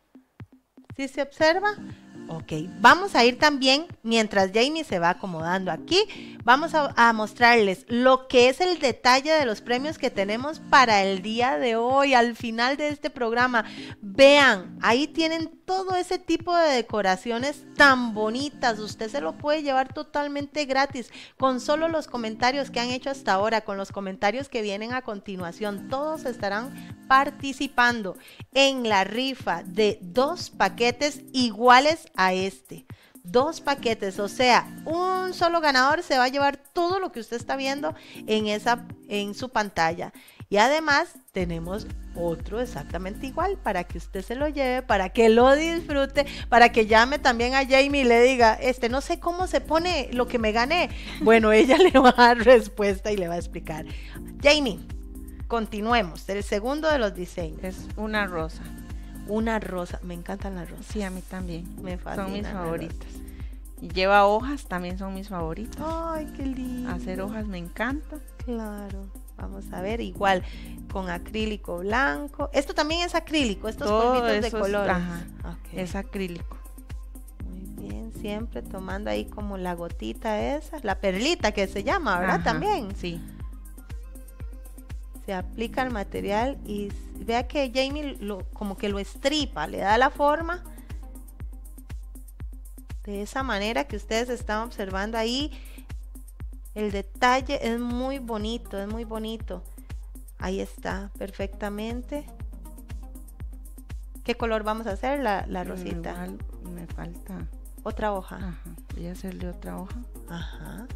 ¿Sí se observa? Ok, vamos a ir también, mientras Jamie se va acomodando aquí, vamos a, a mostrarles lo que es el detalle de los premios que tenemos para el día de hoy, al final de este programa. Vean, ahí tienen todo ese tipo de decoraciones tan bonitas, usted se lo puede llevar totalmente gratis, con solo los comentarios que han hecho hasta ahora, con los comentarios que vienen a continuación, todos estarán participando en la rifa de dos paquetes iguales a este. Dos paquetes, o sea, un solo ganador se va a llevar todo lo que usted está viendo en esa, en su pantalla. Y además tenemos otro exactamente igual para que usted se lo lleve, para que lo disfrute, para que llame también a Jamie y le diga, este, no sé cómo se pone lo que me gané. Bueno, ella le va a dar respuesta y le va a explicar. Jamie, continuemos. El segundo de los diseños. Es una rosa. Una rosa, me encantan las rosas. Sí, a mí también. Me fascinan Son mis las favoritas. Y lleva hojas, también son mis favoritas. Ay, qué lindo. Hacer hojas me encanta. Claro. Vamos a ver, igual con acrílico blanco. Esto también es acrílico, estos Todo polvitos de eso es- colores. ajá, Ok. es acrílico. Muy bien, siempre tomando ahí como la gotita esa, la perlita que se llama, ¿verdad? Ajá, También. Sí. Se aplica el material y s- vea que Jamie lo, como que lo estripa, le da la forma de esa manera que ustedes están observando ahí. El detalle es muy bonito, es muy bonito. Ahí está, perfectamente. ¿Qué color vamos a hacer? La, la rosita. Igual me falta. Otra hoja. Ajá. Voy a hacerle otra hoja. Ajá.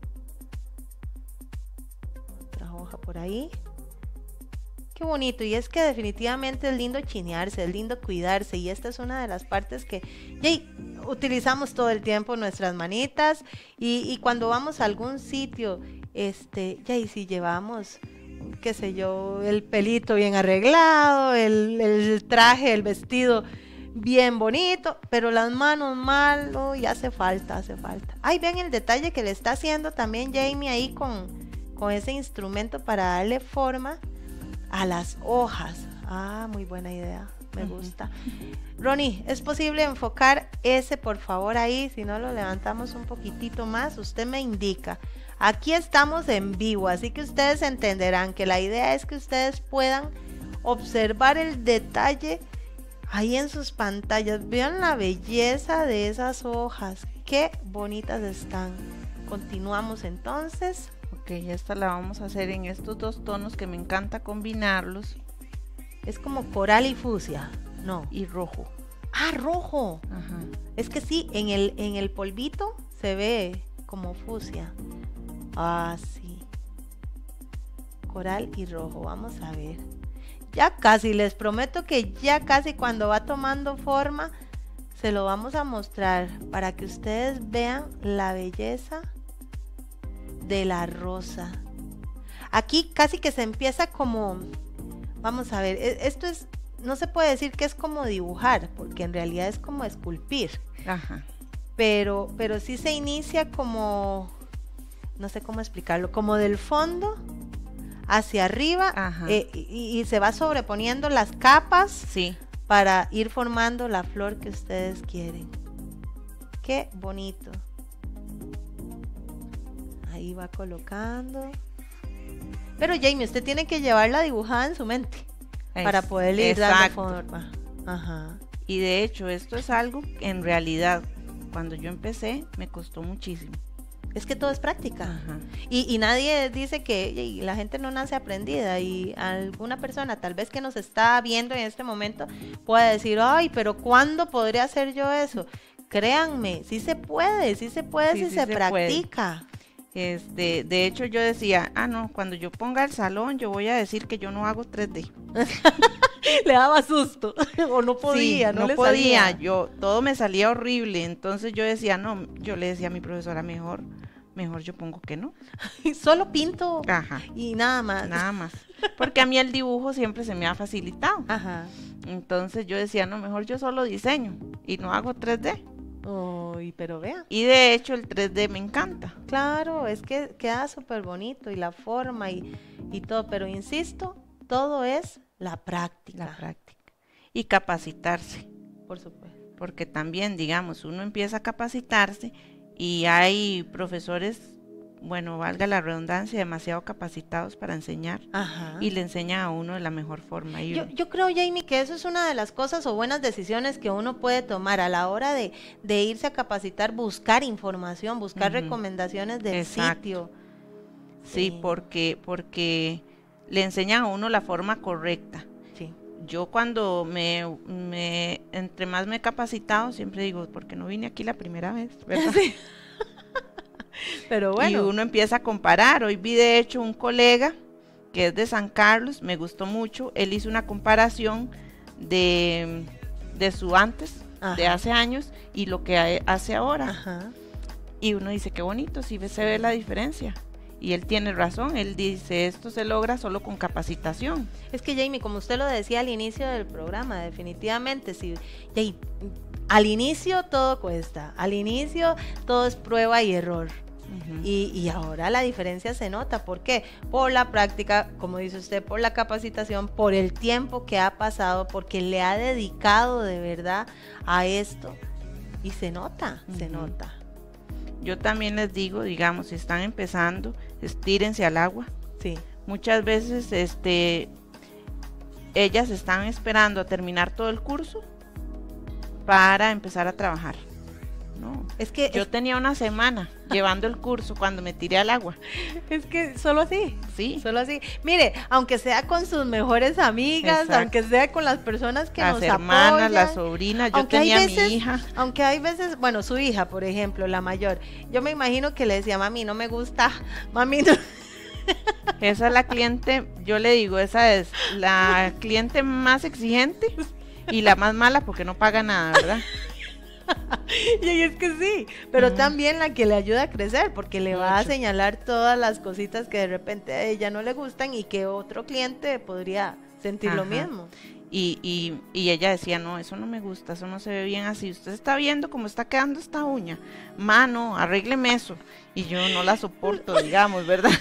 Otra hoja por ahí. Qué bonito, y es que definitivamente es lindo chinearse, es lindo cuidarse, y esta es una de las partes que yay, utilizamos todo el tiempo nuestras manitas, y, y cuando vamos a algún sitio, este, ya y si llevamos, qué sé yo, el pelito bien arreglado, el, el traje, el vestido bien bonito, pero las manos mal, oh, y hace falta, hace falta. Ay, vean el detalle que le está haciendo también Jamie ahí con, con ese instrumento para darle forma a las hojas. Ah, muy buena idea, me Ujú. gusta. Ronnie, ¿es posible enfocar ese por favor ahí? Si no lo levantamos un poquitito más, usted me indica. Aquí estamos en vivo, así que ustedes entenderán que la idea es que ustedes puedan observar el detalle ahí en sus pantallas. Vean la belleza de esas hojas, qué bonitas están. Continuamos entonces. Ok, esta la vamos a hacer en estos dos tonos que me encanta combinarlos. Es como coral y fucsia, no. Y rojo. Ah, rojo. Ajá. Es que sí, en el, en el polvito se ve como fucsia. Ah, sí. Coral y rojo, vamos a ver. Ya casi, les prometo que ya casi cuando va tomando forma, se lo vamos a mostrar para que ustedes vean la belleza de la rosa. Aquí casi que se empieza como, vamos a ver, e- esto es, no se puede decir que es como dibujar, porque en realidad es como esculpir, Ajá. pero, pero sí se inicia como, no sé cómo explicarlo, como del fondo hacia arriba, Ajá. eh, y, y se va sobreponiendo las capas Sí. para ir formando la flor que ustedes quieren. Qué bonito. Ahí va colocando. Pero Jamie, usted tiene que llevarla dibujada en su mente Es- para poder ir dando exacto. forma. Ajá. Y de hecho, esto es algo que en realidad, cuando yo empecé, me costó muchísimo. Es que todo es práctica. Ajá. Y, y nadie dice que y la gente no nace aprendida, y alguna persona tal vez que nos está viendo en este momento puede decir, ay, pero ¿cuándo podría hacer yo eso? Créanme, sí se puede, sí se puede Sí, si sí se, se practica. Este, de hecho yo decía, ah no, cuando yo ponga el salón yo voy a decir que yo no hago tres D. Le daba susto, o no podía, Sí, no, no le podía, salía. yo, todo me salía horrible, entonces yo decía, no, yo le decía a mi profesora, mejor, mejor yo pongo que no. Solo pinto Ajá, y nada más. nada más, porque a mí el dibujo siempre se me ha facilitado, Ajá. entonces yo decía, no, mejor yo solo diseño y no hago tres D, Uy, pero vea. y de hecho el tres D me encanta. Claro, es que queda súper bonito y la forma y, y todo, pero insisto, todo es la práctica. La práctica y capacitarse, Por supuesto. porque también, digamos, uno empieza a capacitarse y hay profesores, bueno, valga la redundancia, demasiado capacitados para enseñar Ajá. y le enseñan a uno de la mejor forma. Y Yo, yo creo, Jamie, que eso es una de las cosas o buenas decisiones que uno puede tomar a la hora de, de irse a capacitar, buscar información, buscar Ujú. recomendaciones del Exacto. sitio. sí, Sí. porque, porque le enseñan a uno la forma correcta. Sí. Yo cuando me, me, entre más me he capacitado, siempre digo, porque no vine aquí la primera vez, ¿verdad? Sí. Pero Y bueno. uno empieza a comparar. Hoy vi de hecho un colega que es de San Carlos, me gustó mucho. Él hizo una comparación de, de su antes, de Ajá. hace años, y lo que ha- hace ahora. Ajá. Y uno dice, qué bonito, sí se ve la diferencia. Y él tiene razón, él dice, esto se logra solo con capacitación. Es que, Jamie, como usted lo decía al inicio del programa, definitivamente, si Jay, al inicio todo cuesta, al inicio todo es prueba y error. Ujú. Y, y ahora la diferencia se nota. ¿Por qué? Por la práctica, como dice usted, por la capacitación, por el tiempo que ha pasado, porque le ha dedicado de verdad a esto. Y se nota, se Ujú. nota. Yo también les digo, digamos, si están empezando, estírense al agua. Sí. Muchas veces este, ellas están esperando a terminar todo el curso para empezar a trabajar. No, Es que, yo tenía una semana llevando el curso cuando me tiré al agua. es, es que solo así. Sí, Solo así. Mire, aunque sea con sus mejores amigas, Exacto. aunque sea con las personas que las nos hermanas, apoyan, las sobrinas, yo aunque hay tenía veces- mi hija. Aunque hay veces, bueno, su hija, por ejemplo, la mayor, yo me imagino que le decía, mami, no me gusta, mami, no. Esa es la cliente, yo le digo, esa es la cliente más exigente y la más mala porque no paga nada, ¿verdad? Y es que sí, pero Ujú. también la que le ayuda a crecer, porque le va a Mucho. señalar todas las cositas que de repente a ella no le gustan y que otro cliente podría sentir lo Ajá. mismo. Y, y, y ella decía, no, eso no me gusta, eso no se ve bien así. Usted está viendo cómo está quedando esta uña. Mano, arrégleme eso. Y yo no la soporto, digamos, ¿verdad?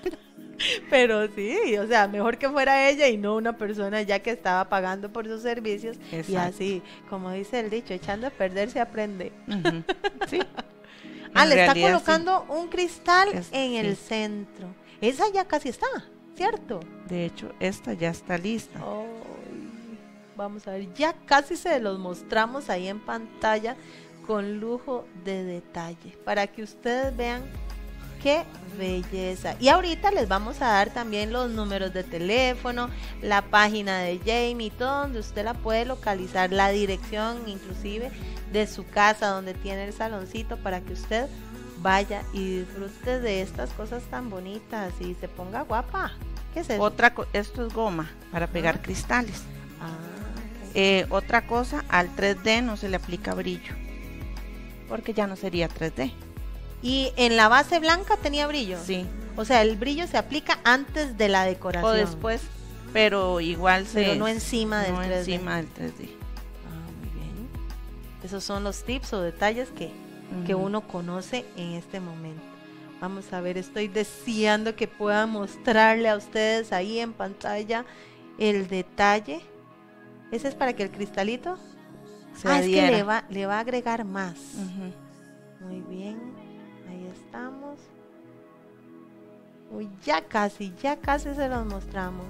Pero sí, o sea, mejor que fuera ella y no una persona ya que estaba pagando por sus servicios. Y Exacto. así, como dice el dicho, echando a perder se aprende. Ujú. Sí. Ah, En le está realidad, sí. colocando un cristal Es- en el sí. centro. Esa ya casi está, ¿cierto? De hecho, esta ya está lista. Ay, vamos a ver, ya casi se los mostramos ahí en pantalla con lujo de detalle para que ustedes vean qué belleza. Y ahorita les vamos a dar también los números de teléfono, la página de Jamie, todo donde usted la puede localizar, la dirección inclusive de su casa donde tiene el saloncito para que usted vaya y disfrute de estas cosas tan bonitas y se ponga guapa. ¿Qué es eso? Otra co- esto es goma para pegar Ah. cristales. Ah, ok. Eh, otra cosa, al tres D no se le aplica brillo. Porque ya no sería tres D. Y en la base blanca tenía brillo. Sí. O sea, el brillo se aplica antes de la decoración. O después, pero igual se... Pero no encima del no tres D. encima del tres D. Ah, muy bien. Esos son los tips o detalles que, que Ujú. uno conoce en este momento. Vamos a ver, estoy deseando que pueda mostrarle a ustedes ahí en pantalla el detalle. Ese es para que el cristalito Se ah, es que adhiera. le va, le va a agregar más. Ujú. Muy bien, ahí estamos. Uy, ya casi, ya casi se los mostramos.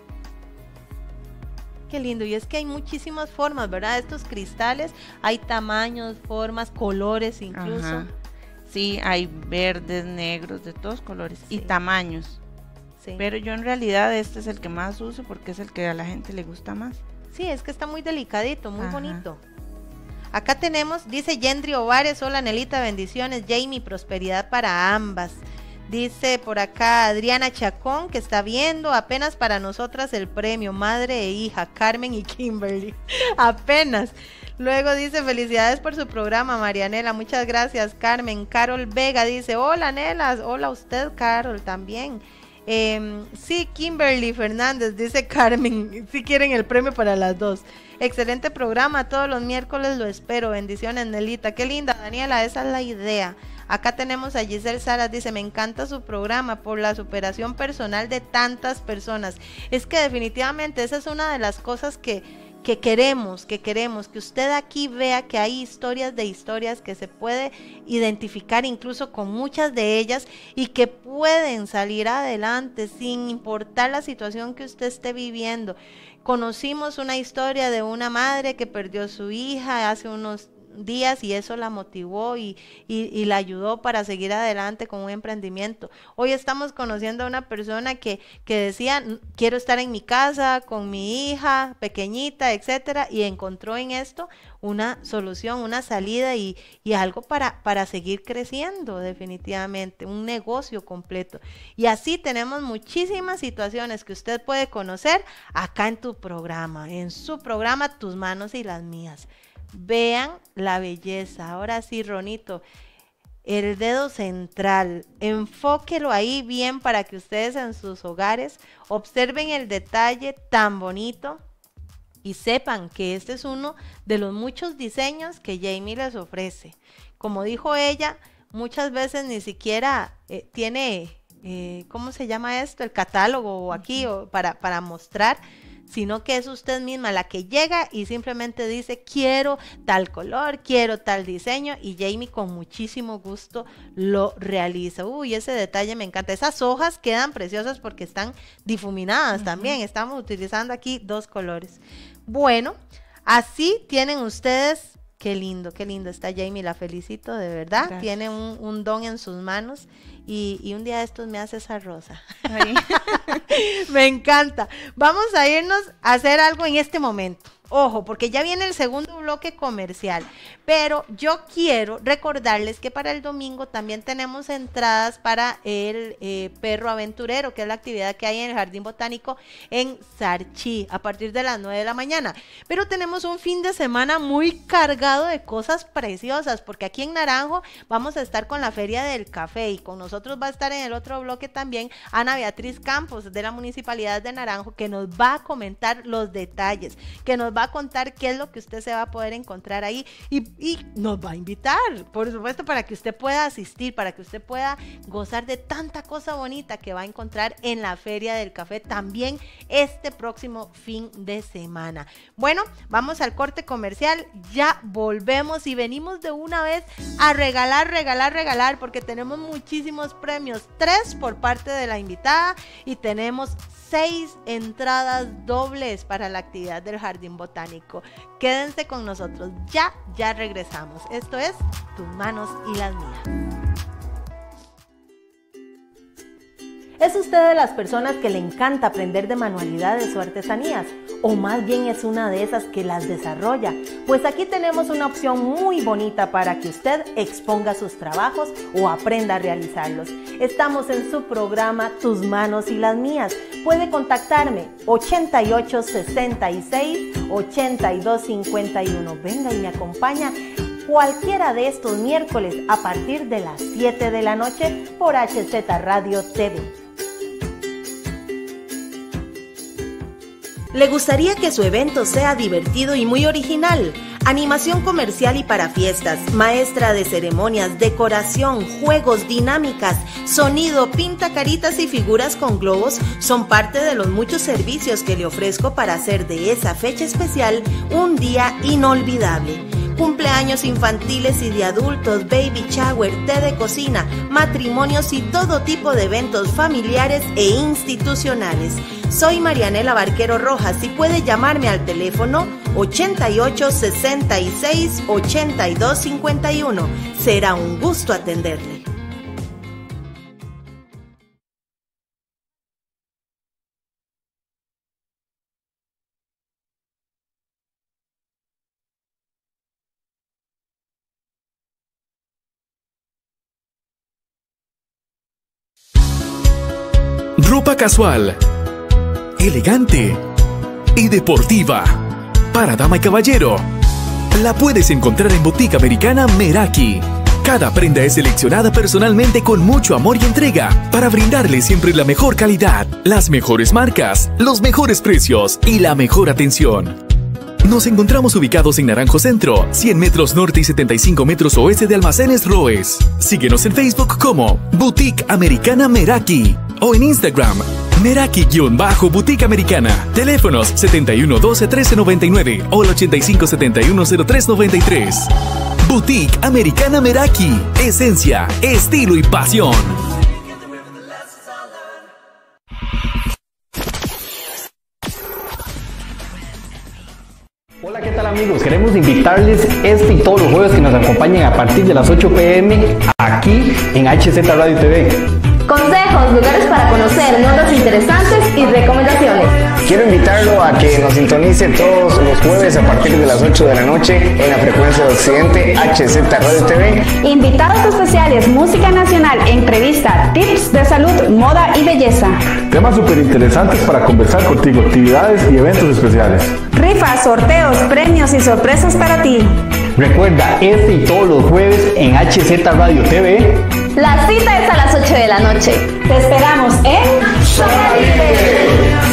Qué lindo, y es que hay muchísimas formas, ¿verdad? Estos cristales, hay tamaños, formas, colores incluso. Ajá. Sí, hay verdes, negros, de todos colores Sí. y tamaños. Sí. Pero yo en realidad este es el que más uso porque es el que a la gente le gusta más. Sí, es que está muy delicadito, muy Ajá. bonito. Acá tenemos, dice Yendri Ovares, hola Nelita, bendiciones, Jamie, prosperidad para ambas. Dice por acá Adriana Chacón, que está viendo, apenas para nosotras el premio, madre e hija, Carmen y Kimberly, apenas. Luego dice, felicidades por su programa, Marianela, muchas gracias, Carmen. Carol Vega dice, hola Nelas, hola a usted, Carol, también. Eh, sí, Kimberly Fernández, dice Carmen, si quieren el premio para las dos. Excelente programa, todos los miércoles lo espero, bendiciones Nelita, qué linda Daniela, esa es la idea. Acá tenemos a Giselle Salas, dice, me encanta su programa por la superación personal de tantas personas. Es que definitivamente esa es una de las cosas que, que queremos, que queremos, que usted aquí vea que hay historias de historias que se puede identificar incluso con muchas de ellas y que pueden salir adelante sin importar la situación que usted esté viviendo. Conocimos una historia de una madre que perdió a su hija hace unos días y eso la motivó y, y, y la ayudó para seguir adelante con un emprendimiento. Hoy estamos conociendo a una persona que, que decía, quiero estar en mi casa con mi hija pequeñita, etcétera, y encontró en esto una solución, una salida y, y algo para, para seguir creciendo definitivamente, un negocio completo. Y así tenemos muchísimas situaciones que usted puede conocer acá en tu programa, en su programa Tus Manos y las Mías. Vean la belleza. Ahora sí, Ronito, el dedo central, enfóquelo ahí bien para que ustedes en sus hogares observen el detalle tan bonito y sepan que este es uno de los muchos diseños que Jamie les ofrece. Como dijo ella, muchas veces ni siquiera eh, tiene, eh, ¿cómo se llama esto? El catálogo aquí o para, para mostrar, sino que es usted misma la que llega y simplemente dice, quiero tal color, quiero tal diseño, y Jamie con muchísimo gusto lo realiza. Uy, ese detalle me encanta. Esas hojas quedan preciosas porque están difuminadas. Uh-huh. También estamos utilizando aquí dos colores. Bueno, así tienen ustedes. Qué lindo, qué lindo está Jamie, la felicito, de verdad. Gracias. Tiene un, un don en sus manos y, y un día de estos me hace esa rosa. Me encanta. Vamos a irnos a hacer algo en este momento. Ojo, porque ya viene el segundo bloque comercial, pero yo quiero recordarles que para el domingo también tenemos entradas para el eh, Perro Aventurero, que es la actividad que hay en el Jardín Botánico en Sarchí, a partir de las nueve de la mañana. Pero tenemos un fin de semana muy cargado de cosas preciosas, porque aquí en Naranjo vamos a estar con la Feria del Café y con nosotros va a estar en el otro bloque también Ana Beatriz Campos de la Municipalidad de Naranjo, que nos va a comentar los detalles, que nos va a contar qué es lo que usted se va a poder encontrar ahí y, y nos va a invitar, por supuesto, para que usted pueda asistir, para que usted pueda gozar de tanta cosa bonita que va a encontrar en la Feria del Café también este próximo fin de semana. Bueno, vamos al corte comercial, ya volvemos y venimos de una vez a regalar, regalar, regalar, porque tenemos muchísimos premios, tres por parte de la invitada y tenemos seis entradas dobles para la actividad del Jardín Botánico. Quédense con nosotros, ya, ya regresamos. Esto es Tus Manos y las Mías. ¿Es usted de las personas que le encanta aprender de manualidades o artesanías? ¿O más bien es una de esas que las desarrolla? Pues aquí tenemos una opción muy bonita para que usted exponga sus trabajos o aprenda a realizarlos. Estamos en su programa Tus Manos y las Mías. Puede contactarme ochenta y ocho sesenta y seis ochenta y dos cincuenta y uno. Venga y me acompaña cualquiera de estos miércoles a partir de las siete de la noche por H Z Radio T V. ¿Le gustaría que su evento sea divertido y muy original? Animación comercial y para fiestas, maestra de ceremonias, decoración, juegos, dinámicas, sonido, pinta caritas y figuras con globos son parte de los muchos servicios que le ofrezco para hacer de esa fecha especial un día inolvidable. Cumpleaños infantiles y de adultos, baby shower, té de cocina, matrimonios y todo tipo de eventos familiares e institucionales. Soy Marianela Barquero Rojas y puede llamarme al teléfono ochenta y ocho, sesenta y seis, ochenta y dos cincuenta y uno. Será un gusto atenderle. Ropa casual, elegante y deportiva para dama y caballero. La puedes encontrar en Boutique Americana Meraki. Cada prenda es seleccionada personalmente con mucho amor y entrega para brindarle siempre la mejor calidad, las mejores marcas, los mejores precios y la mejor atención. Nos encontramos ubicados en Naranjo Centro, cien metros norte y setenta y cinco metros oeste de Almacenes Roes. Síguenos en Facebook como Boutique Americana Meraki o en Instagram Meraki-Boutique Americana. Teléfonos setenta y uno doce trece noventa y nueve o el ochenta y cinco setenta y uno cero tres noventa y tres. Boutique Americana Meraki. Esencia, estilo y pasión. Hola, ¿qué tal amigos? Queremos invitarles este y todos los jueves que nos acompañen a partir de las ocho pe eme aquí en H Z Radio T V. Consejos, lugares para conocer, notas interesantes y recomendaciones. Quiero invitarlo a que nos sintonice todos los jueves a partir de las ocho de la noche en la frecuencia de Occidente H Z Radio T V. Invitados especiales, música nacional, entrevista, tips de salud, moda y belleza. Temas súper interesantes para conversar contigo, actividades y eventos especiales. Rifas, sorteos, premios y sorpresas para ti. Recuerda, este y todos los jueves en H Z Radio T V. La cita es a las ocho de la noche. Te esperamos en Zona Libre.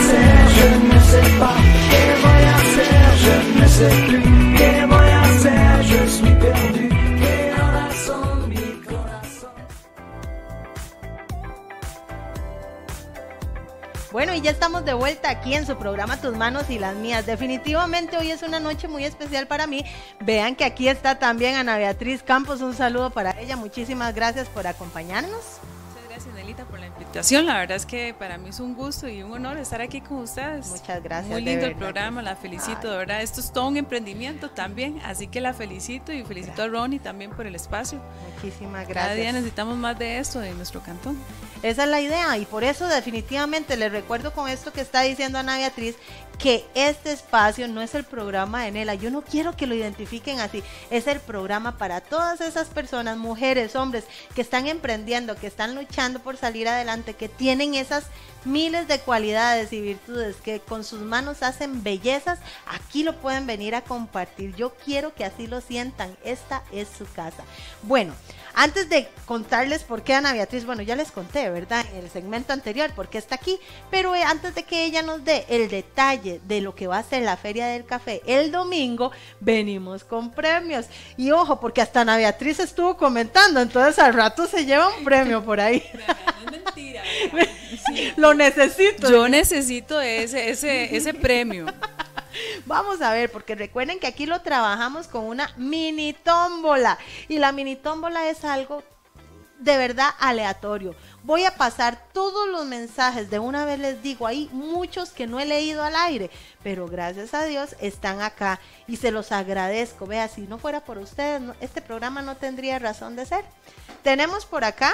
Bueno, y ya estamos de vuelta aquí en su programa Tus Manos y las Mías. Definitivamente hoy es una noche muy especial para mí. Vean que aquí está también Ana Beatriz Campos. Un saludo para ella. Muchísimas gracias por acompañarnos. Muchas gracias, Nelita, por la invitación. La verdad es que para mí es un gusto y un honor estar aquí con ustedes. Muchas gracias. Muy lindo el programa, la felicito, Ay. de verdad. Esto es todo un emprendimiento también, así que la felicito y felicito a Ronnie también por el espacio. Muchísimas gracias. Cada día necesitamos más de esto en nuestro cantón. Esa es la idea y por eso definitivamente les recuerdo con esto que está diciendo Ana Beatriz que este espacio no es el programa de Nela. Yo no quiero que lo identifiquen así. Es el programa para todas esas personas, mujeres, hombres, que están emprendiendo, que están luchando por salir adelante, que tienen esas miles de cualidades y virtudes que con sus manos hacen bellezas. Aquí lo pueden venir a compartir. Yo quiero que así lo sientan. Esta es su casa. Bueno, antes de contarles por qué Ana Beatriz, bueno, ya les conté, ¿verdad? En el segmento anterior, por qué está aquí, pero eh, antes de que ella nos dé el detalle de lo que va a ser la Feria del Café el domingo, venimos con premios. Y ojo, porque hasta Ana Beatriz estuvo comentando, entonces al rato se lleva un premio por ahí. No es mentira. Sí. Lo necesito. Yo necesito ese, ese, ese premio. Vamos a ver, porque recuerden que aquí lo trabajamos con una mini tómbola y la mini tómbola es algo de verdad aleatorio. Voy a pasar todos los mensajes, de una vez les digo, hay muchos que no he leído al aire, pero gracias a Dios están acá y se los agradezco. Vea, si no fuera por ustedes, no, este programa no tendría razón de ser. Tenemos por acá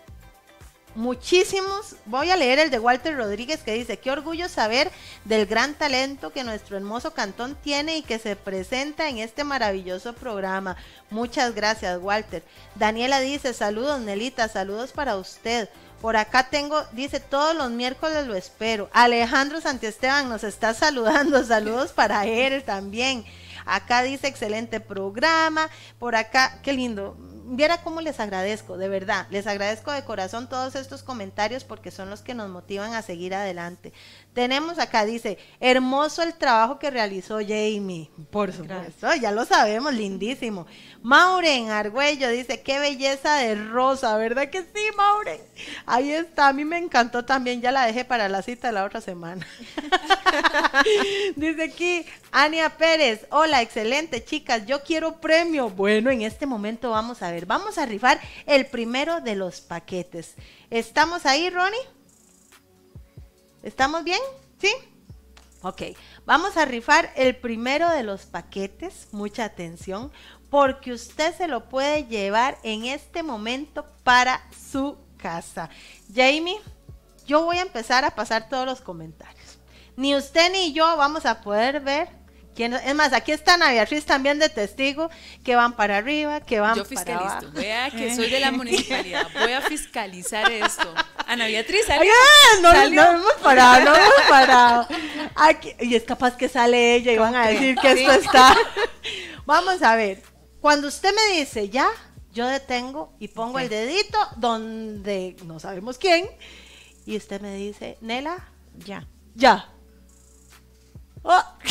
muchísimos. Voy a leer el de Walter Rodríguez que dice: qué orgullo saber del gran talento que nuestro hermoso cantón tiene y que se presenta en este maravilloso programa. Muchas gracias, Walter. Daniela dice: saludos, Nelita, saludos para usted. Por acá tengo, dice, todos los miércoles lo espero. Alejandro Santiesteban nos está saludando, saludos para él también. Acá dice: excelente programa. Por acá, qué lindo. Viera cómo les agradezco, de verdad, les agradezco de corazón todos estos comentarios porque son los que nos motivan a seguir adelante. Tenemos acá, dice: hermoso el trabajo que realizó Jamie. Por supuesto, ya lo sabemos, lindísimo. Mauren Argüello dice: qué belleza de rosa, ¿verdad que sí, Mauren? Ahí está, a mí me encantó también, ya la dejé para la cita de la otra semana. Dice aquí Ania Pérez: hola, excelente, chicas, yo quiero premio. Bueno, en este momento vamos a ver, vamos a rifar el primero de los paquetes. ¿Estamos ahí, Ronnie? ¿Estamos bien? ¿Sí? Ok, vamos a rifar el primero de los paquetes, mucha atención, porque usted se lo puede llevar en este momento para su casa. Jamie, yo voy a empezar a pasar todos los comentarios. Ni usted ni yo vamos a poder ver quién. Es más, aquí está Ana Beatriz también de testigo, que van para arriba, que van yo para abajo. Yo fiscalizo, vea que soy de la municipalidad, voy a fiscalizar esto. Ana Beatriz, ¿salió? Oye, no, ¿Salió? no hemos parado, no hemos parado. Aquí, y es capaz que sale ella y van a decir que esto está. Vamos a ver, cuando usted me dice ya, yo detengo y pongo el dedito donde no sabemos quién, y usted me dice, Nela, Ya. ya. Oh.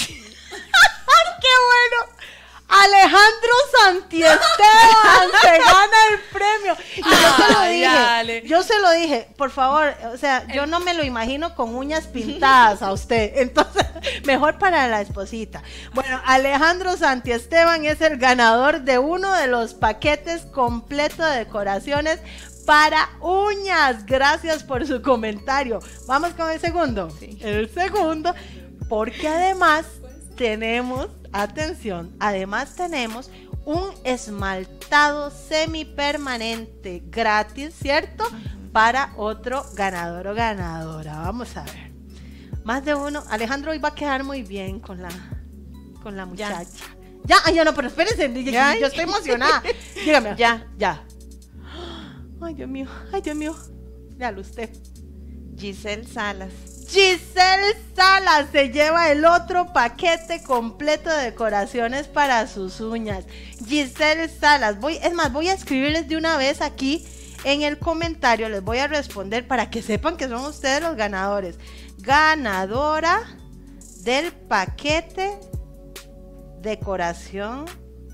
¡Ay, qué bueno! Alejandro Santiesteban se gana el premio. Y yo se lo Ay, dije, Ale. yo se lo dije, por favor, o sea, yo no me lo imagino con uñas pintadas a usted, entonces, mejor para la esposita. Bueno, Alejandro Santiesteban es el ganador de uno de los paquetes completos de decoraciones para uñas. Gracias por su comentario. Vamos con el segundo. Sí. El segundo, porque además tenemos, atención, además tenemos un esmaltado semipermanente gratis, ¿cierto? Para otro ganador o ganadora. Vamos a ver. Más de uno. Alejandro hoy va a quedar muy bien con la, con la muchacha. Ya, ay, ya no, pero espérense, yo, Ya. yo estoy emocionada. Dígame. Ya. Ya. Ay, Dios mío, ay, Dios mío. Véalo usted. Giselle Salas. Giselle Salas se lleva el otro paquete completo de decoraciones para sus uñas. Giselle Salas, voy, es más, voy a escribirles de una vez aquí en el comentario, les voy a responder para que sepan que son ustedes los ganadores. Ganadora del paquete decoración.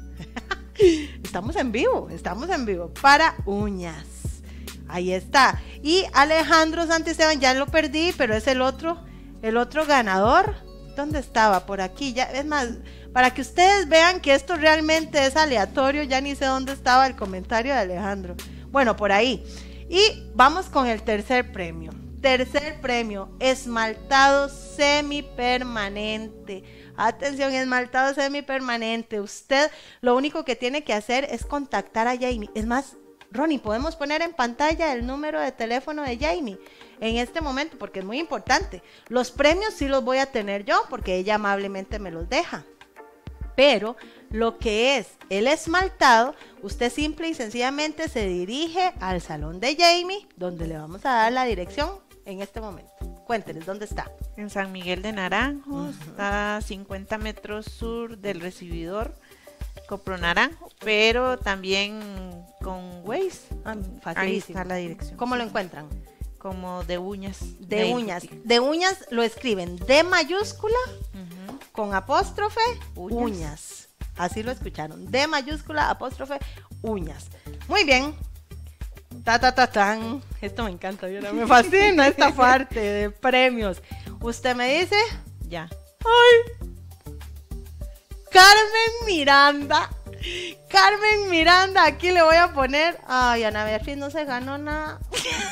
Estamos en vivo, estamos en vivo para uñas. Ahí está. Y Alejandro Santiesteban, ya lo perdí, pero es el otro, el otro ganador. ¿Dónde estaba? Por aquí. Ya, es más, para que ustedes vean que esto realmente es aleatorio, ya ni sé dónde estaba el comentario de Alejandro. Bueno, por ahí. Y vamos con el tercer premio. Tercer premio, esmaltado semipermanente. Atención, esmaltado semipermanente. Usted lo único que tiene que hacer es contactar a Jamie. Es más, Ronnie, podemos poner en pantalla el número de teléfono de Jamie en este momento porque es muy importante. Los premios sí los voy a tener yo porque ella amablemente me los deja. Pero lo que es el esmaltado, usted simple y sencillamente se dirige al salón de Jamie, donde le vamos a dar la dirección en este momento. Cuénteles, ¿dónde está? En San Miguel de Naranjo, uh-huh. Está a cincuenta metros sur del recibidor Copro Naranjo, pero también con Waze. Ah, ahí está la dirección. ¿Cómo lo encuentran? Como de uñas. De, de uñas. De uñas lo escriben D mayúscula, uh-huh. con apóstrofe, uñas. uñas. Así lo escucharon. D mayúscula, apóstrofe, uñas. Muy bien. Ta, ta, ta, tan. Esto me encanta, ¿verdad? Me fascina esta parte de premios. Usted me dice, ya. ¡Ay! Carmen Miranda. Carmen Miranda, aquí le voy a poner. Ay, Ana Beatriz no se ganó nada.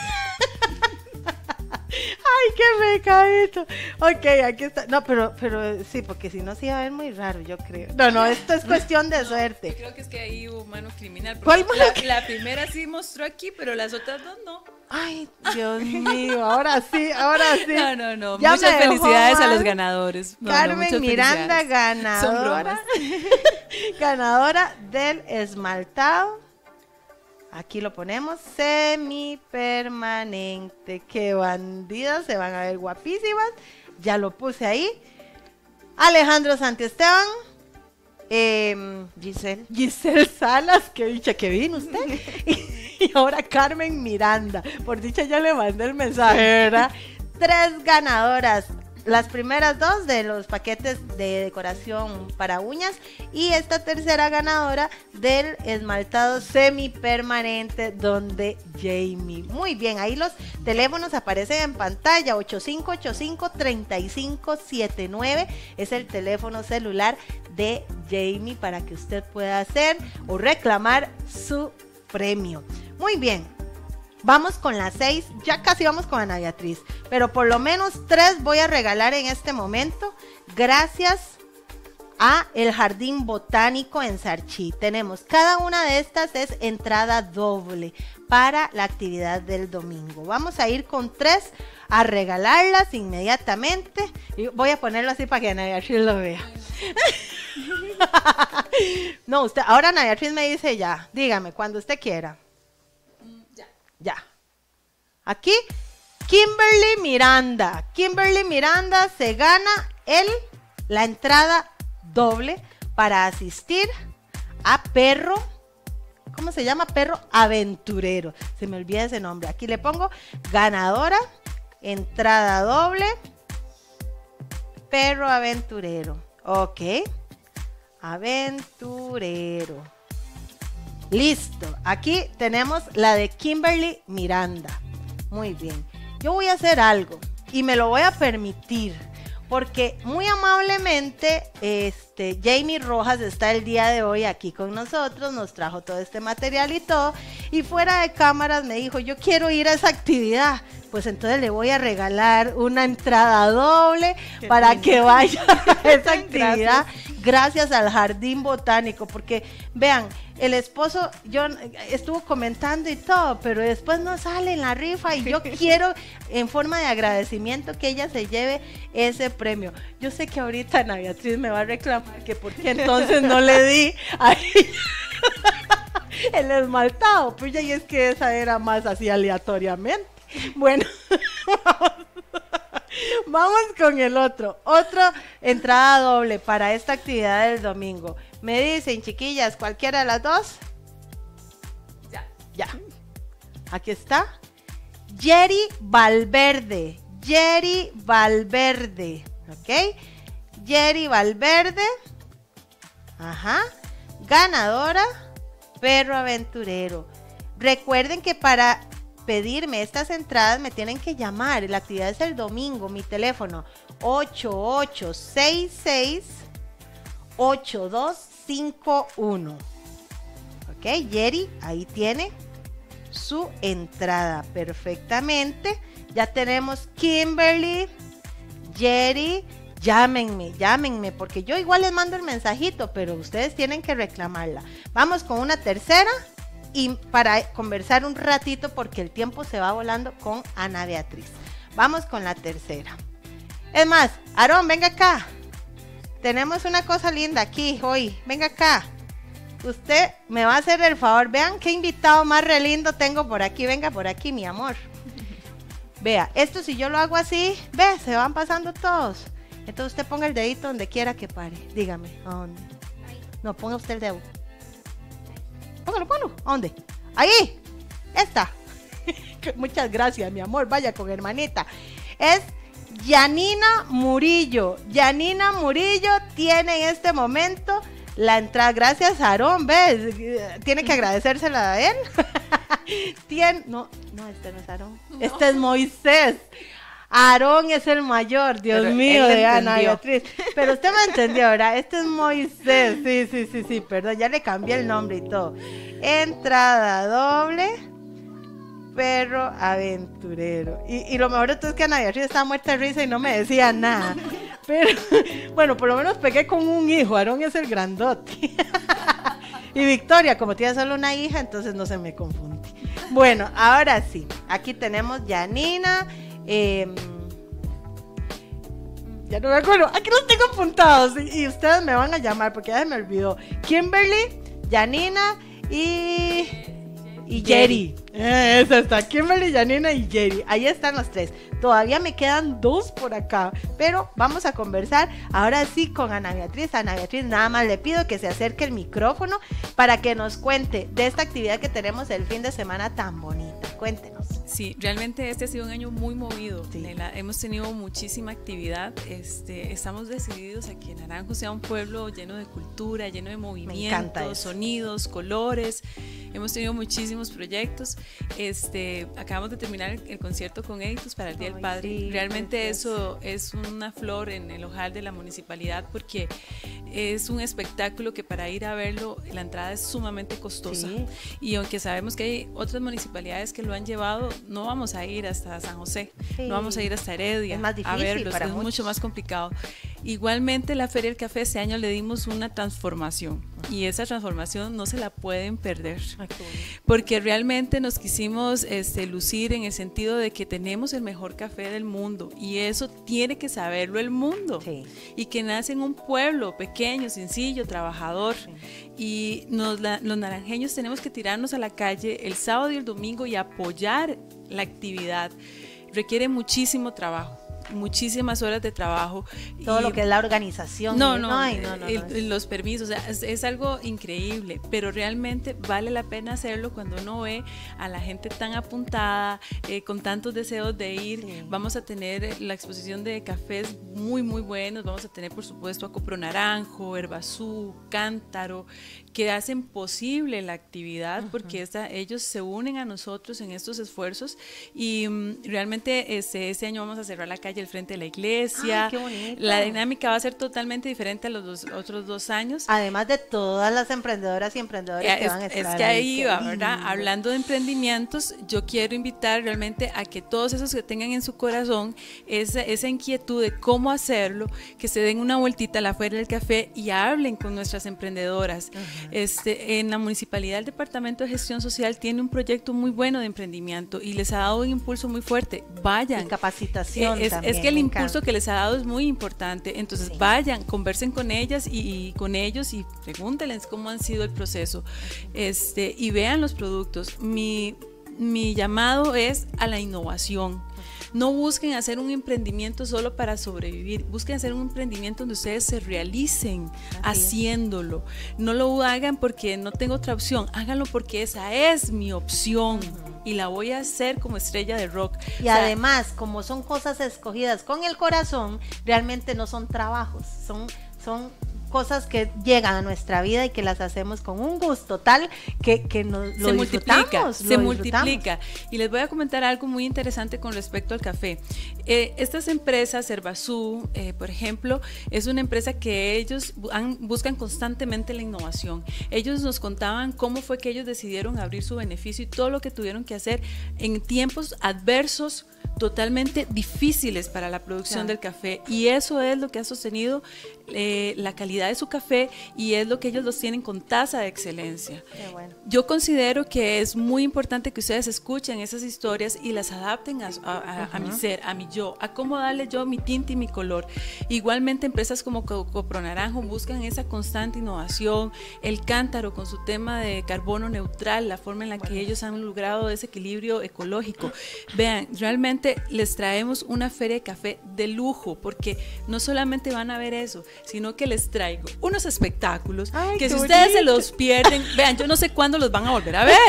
Ay, qué pecadito. Ok, aquí está. No, pero, pero sí, porque si no se iba a ver muy raro, yo creo. No, no, esto es cuestión de suerte. Yo creo que es que ahí hubo mano criminal. ¿Cuál mano la, criminal? la primera sí mostró aquí, pero las otras dos no. Ay, Dios mío, ahora sí, ahora sí. No, no, no. Ya muchas me dejó felicidades mal. a los ganadores. No, Carmen no, Miranda, Son ganadora. bromas. Ganadora del esmaltado. Aquí lo ponemos, semipermanente. Qué bandidas, se van a ver guapísimas. Ya lo puse ahí. Alejandro Santiesteban. Eh, Giselle. Giselle Salas, que dicha que vino usted. Y ahora Carmen Miranda. Por dicha ya le mandé el mensaje, ¿verdad? Tres ganadoras. Las primeras dos de los paquetes de decoración para uñas y esta tercera ganadora del esmaltado semipermanente donde Jamie. Muy bien, ahí los teléfonos aparecen en pantalla. Ocho cinco ocho cinco, tres cinco siete nueve es el teléfono celular de Jamie para que usted pueda hacer o reclamar su premio. Muy bien. Vamos con las seis, ya casi vamos con Ana Beatriz, pero por lo menos tres voy a regalar en este momento, gracias a el Jardín Botánico en Sarchí. Tenemos, cada una de estas es entrada doble para la actividad del domingo. Vamos a ir con tres a regalarlas inmediatamente. Y voy a ponerlo así para que Ana Beatriz lo vea. No, usted, ahora Ana Beatriz me dice ya, dígame, cuando usted quiera. Ya. Ya. Aquí, Kimberly Miranda. Kimberly Miranda se gana el, la entrada doble para asistir a Perro, ¿cómo se llama? Perro Aventurero. Se me olvida ese nombre. Aquí le pongo ganadora, entrada doble, Perro Aventurero. Ok. Aventurero. Listo. Aquí tenemos la de Kimberly Miranda. Muy bien. Yo voy a hacer algo y me lo voy a permitir, porque muy amablemente este, Jamie Rojas está el día de hoy aquí con nosotros, nos trajo todo este material y todo, y fuera de cámaras me dijo, yo quiero ir a esa actividad, pues entonces le voy a regalar una entrada doble Qué para lindo. que vaya a esa actividad. Gracias. Gracias al Jardín Botánico, porque vean, el esposo, yo estuvo comentando y todo, pero después no sale en la rifa y yo quiero en forma de agradecimiento que ella se lleve ese premio. Yo sé que ahorita Ana Beatriz me va a reclamar que por qué entonces no le di a ella el esmaltado, pues ya, y es que esa era más así aleatoriamente. Bueno, vamos. Vamos con el otro, otra entrada doble para esta actividad del domingo. Me dicen, chiquillas, cualquiera de las dos. Ya. Ya. Aquí está. Jerry Valverde. Jerry Valverde. ¿Ok? Jerry Valverde. Ajá. Ganadora, Perro Aventurero. Recuerden que para pedirme estas entradas me tienen que llamar. La actividad es el domingo. Mi teléfono ocho ocho seis seis ocho dos cinco uno. Ok, Jerry, ahí tiene su entrada perfectamente. Ya tenemos Kimberly, Jerry. Llámenme, llámenme, porque yo igual les mando el mensajito, pero ustedes tienen que reclamarla. Vamos con una tercera. Y para conversar un ratito, porque el tiempo se va volando con Ana Beatriz. Vamos con la tercera. Es más, Aarón, venga acá. Tenemos una cosa linda aquí hoy. Venga acá. Usted me va a hacer el favor. Vean qué invitado más re lindo tengo por aquí. Venga por aquí, mi amor. Vea, esto si yo lo hago así, ve, se van pasando todos. Entonces usted ponga el dedito donde quiera que pare. Dígame, ¿a dónde? No, ponga usted el dedo. Póngalo, póngalo. ¿A dónde? Ahí. Esta. Muchas gracias, mi amor. Vaya con hermanita. Es Yanina Murillo. Yanina Murillo tiene en este momento la entrada. Gracias, Aarón. ¿Ves? Tiene que agradecérsela a él. Tiene... No, no, este no es Aarón. No. Este es Moisés. Aarón es el mayor, Dios Pero mío, de Ana Beatriz. Pero usted me entendió, ¿verdad? Este es Moisés. Sí, sí, sí, sí, perdón, ya le cambié el nombre y todo. Entrada doble, Perro Aventurero. Y, y lo mejor de todo es que Ana Beatriz estaba muerta de risa y no me decía nada. Pero, bueno, por lo menos pegué con un hijo. Aarón es el grandote. Y Victoria, como tiene solo una hija, entonces no se me confunde. Bueno, ahora sí, aquí tenemos Yanina. Eh, ya no me acuerdo, aquí los tengo apuntados y, y ustedes me van a llamar porque ya se me olvidó. Kimberly, Yanina y, y Jerry. Eh, esa está, Kimberly, Yanina y Jerry. Ahí están los tres. Todavía me quedan dos por acá, pero vamos a conversar ahora sí con Ana Beatriz. Ana Beatriz, nada más le pido que se acerque el micrófono para que nos cuente de esta actividad que tenemos el fin de semana tan bonita. Cuéntenos. Sí, realmente este ha sido un año muy movido. Sí. La, hemos tenido muchísima actividad. Este, estamos decididos a que Naranjo sea un pueblo lleno de cultura, lleno de movimientos, sonidos, colores. Hemos tenido muchísimos proyectos. Este, acabamos de terminar el, el concierto con Editus para el Día Ay, del Padre. Sí, realmente eso es una flor en el ojal de la municipalidad porque es un espectáculo que para ir a verlo la entrada es sumamente costosa. Sí. Y aunque sabemos que hay otras municipalidades que lo han llevado, no vamos a ir hasta San José, sí. no vamos a ir hasta Heredia es más difícil a verlos, para es muchos. mucho más complicado. Igualmente la Feria del Café este año le dimos una transformación y esa transformación no se la pueden perder, porque realmente nos quisimos este, lucir en el sentido de que tenemos el mejor café del mundo y eso tiene que saberlo el mundo, sí. y que nace en un pueblo pequeño, sencillo, trabajador, sí. y nos, la, los naranjeños tenemos que tirarnos a la calle el sábado y el domingo y apoyar la actividad. Requiere muchísimo trabajo, muchísimas horas de trabajo. Todo y lo que es la organización. No, no, Ay, no, no, el, no es... los permisos, o sea, es, es algo increíble, pero realmente vale la pena hacerlo cuando uno ve a la gente tan apuntada, eh, con tantos deseos de ir. Sí. Vamos a tener la exposición de cafés muy, muy buenos, vamos a tener por supuesto a Copro Naranjo, Herbazú, Cántaro, que hacen posible la actividad, uh-huh. porque esta, ellos se unen a nosotros en estos esfuerzos y um, realmente este, este año vamos a cerrar la calle al frente de la iglesia. Ay, qué bonito. La dinámica va a ser totalmente diferente a los dos, otros dos años. Además de todas las emprendedoras y emprendedores es, que van a estar es que ahí va, ¿verdad? Hablando de emprendimientos, yo quiero invitar realmente a que todos esos que tengan en su corazón esa, esa inquietud de cómo hacerlo, que se den una vueltita a la Feria del Café y hablen con nuestras emprendedoras. Uh-huh. Este, en la municipalidad, el Departamento de Gestión Social tiene un proyecto muy bueno de emprendimiento y les ha dado un impulso muy fuerte. Vayan. Y capacitación. Es, también, es que el impulso que les ha dado es muy importante. Entonces, sí. vayan, conversen con ellas y, y con ellos y pregúntenles cómo han sido el proceso. Este, y vean los productos. Mi, mi llamado es a la innovación. No busquen hacer un emprendimiento solo para sobrevivir, busquen hacer un emprendimiento donde ustedes se realicen Así haciéndolo. Es. No lo hagan porque no tengo otra opción, háganlo porque esa es mi opción uh-huh. y la voy a hacer como estrella de rock. Y o sea, además, como son cosas escogidas con el corazón, realmente no son trabajos, son, son cosas que llegan a nuestra vida y que las hacemos con un gusto tal que, que nos lo se multiplica, lo se multiplica. Y les voy a comentar algo muy interesante con respecto al café. Eh, estas empresas, Herbazú, eh, por ejemplo, es una empresa que ellos han, buscan constantemente la innovación. Ellos nos contaban cómo fue que ellos decidieron abrir su beneficio y todo lo que tuvieron que hacer en tiempos adversos, totalmente difíciles para la producción claro. del café, y eso es lo que ha sostenido eh, la calidad de su café y es lo que ellos los tienen con tasa de excelencia. Qué bueno. Yo considero que es muy importante que ustedes escuchen esas historias y las adapten a, a, a, uh-huh. a mi ser, a mi yo, a cómo darle yo mi tinte y mi color. Igualmente empresas como Copro Naranjo buscan esa constante innovación, el Cántaro con su tema de carbono neutral, la forma en la bueno. que ellos han logrado ese equilibrio ecológico. Vean, realmente les traemos una feria de café de lujo, porque no solamente van a ver eso, sino que les traigo unos espectáculos Ay, que si bonito. Ustedes se los pierden, vean, yo no sé cuándo los van a volver a ver.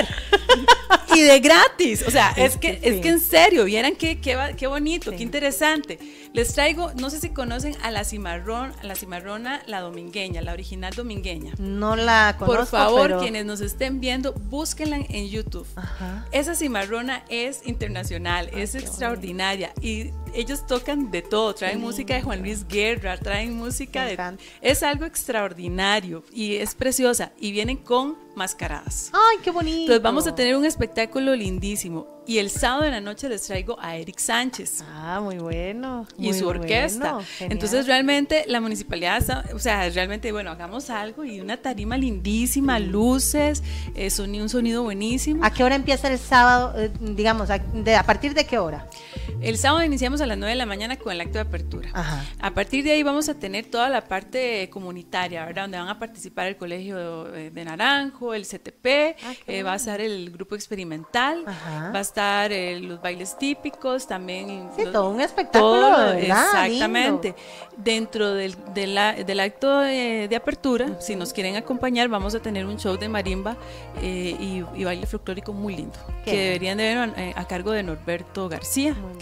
Y de gratis, o sea, es, es que, que sí. es que en serio, vieran qué, qué, qué bonito, sí. qué interesante. Les traigo, no sé si conocen a la cimarrón, a la cimarrona, la domingueña, la original domingueña. No la conozco, por favor, pero... quienes nos estén viendo, búsquenla en YouTube. Ajá. Esa cimarrona es internacional, Ay, es extraordinaria y ellos tocan de todo, traen sí. música de Juan Luis Guerra, traen música de... Es algo extraordinario y es preciosa y vienen con mascaradas. ¡Ay, qué bonito! Entonces vamos a tener un espectáculo lindísimo y el sábado de la noche les traigo a Eric Sánchez. Ah, muy bueno. Y muy su orquesta. Bueno, entonces realmente la municipalidad, está, o sea, realmente, bueno, hagamos algo y una tarima lindísima, sí. luces, eh, sonido, un sonido buenísimo. ¿A qué hora empieza el sábado? Eh, digamos, a, de, ¿a partir de qué hora? El sábado iniciamos a las nueve de la mañana con el acto de apertura. Ajá. A partir de ahí vamos a tener toda la parte comunitaria, ¿verdad? Donde van a participar el Colegio de Naranjo, el C T P, ah, eh, va a estar el grupo experimental, Ajá. va a estar eh, los bailes típicos, también... Sí, los, todo un espectáculo, todo, ¿verdad? Exactamente. Lindo. Dentro del, de la, del acto de, de apertura, uh-huh. si nos quieren acompañar, vamos a tener un show de marimba eh, y, y baile folclórico muy lindo, Qué que bien. deberían de ver a, a cargo de Norberto García, muy que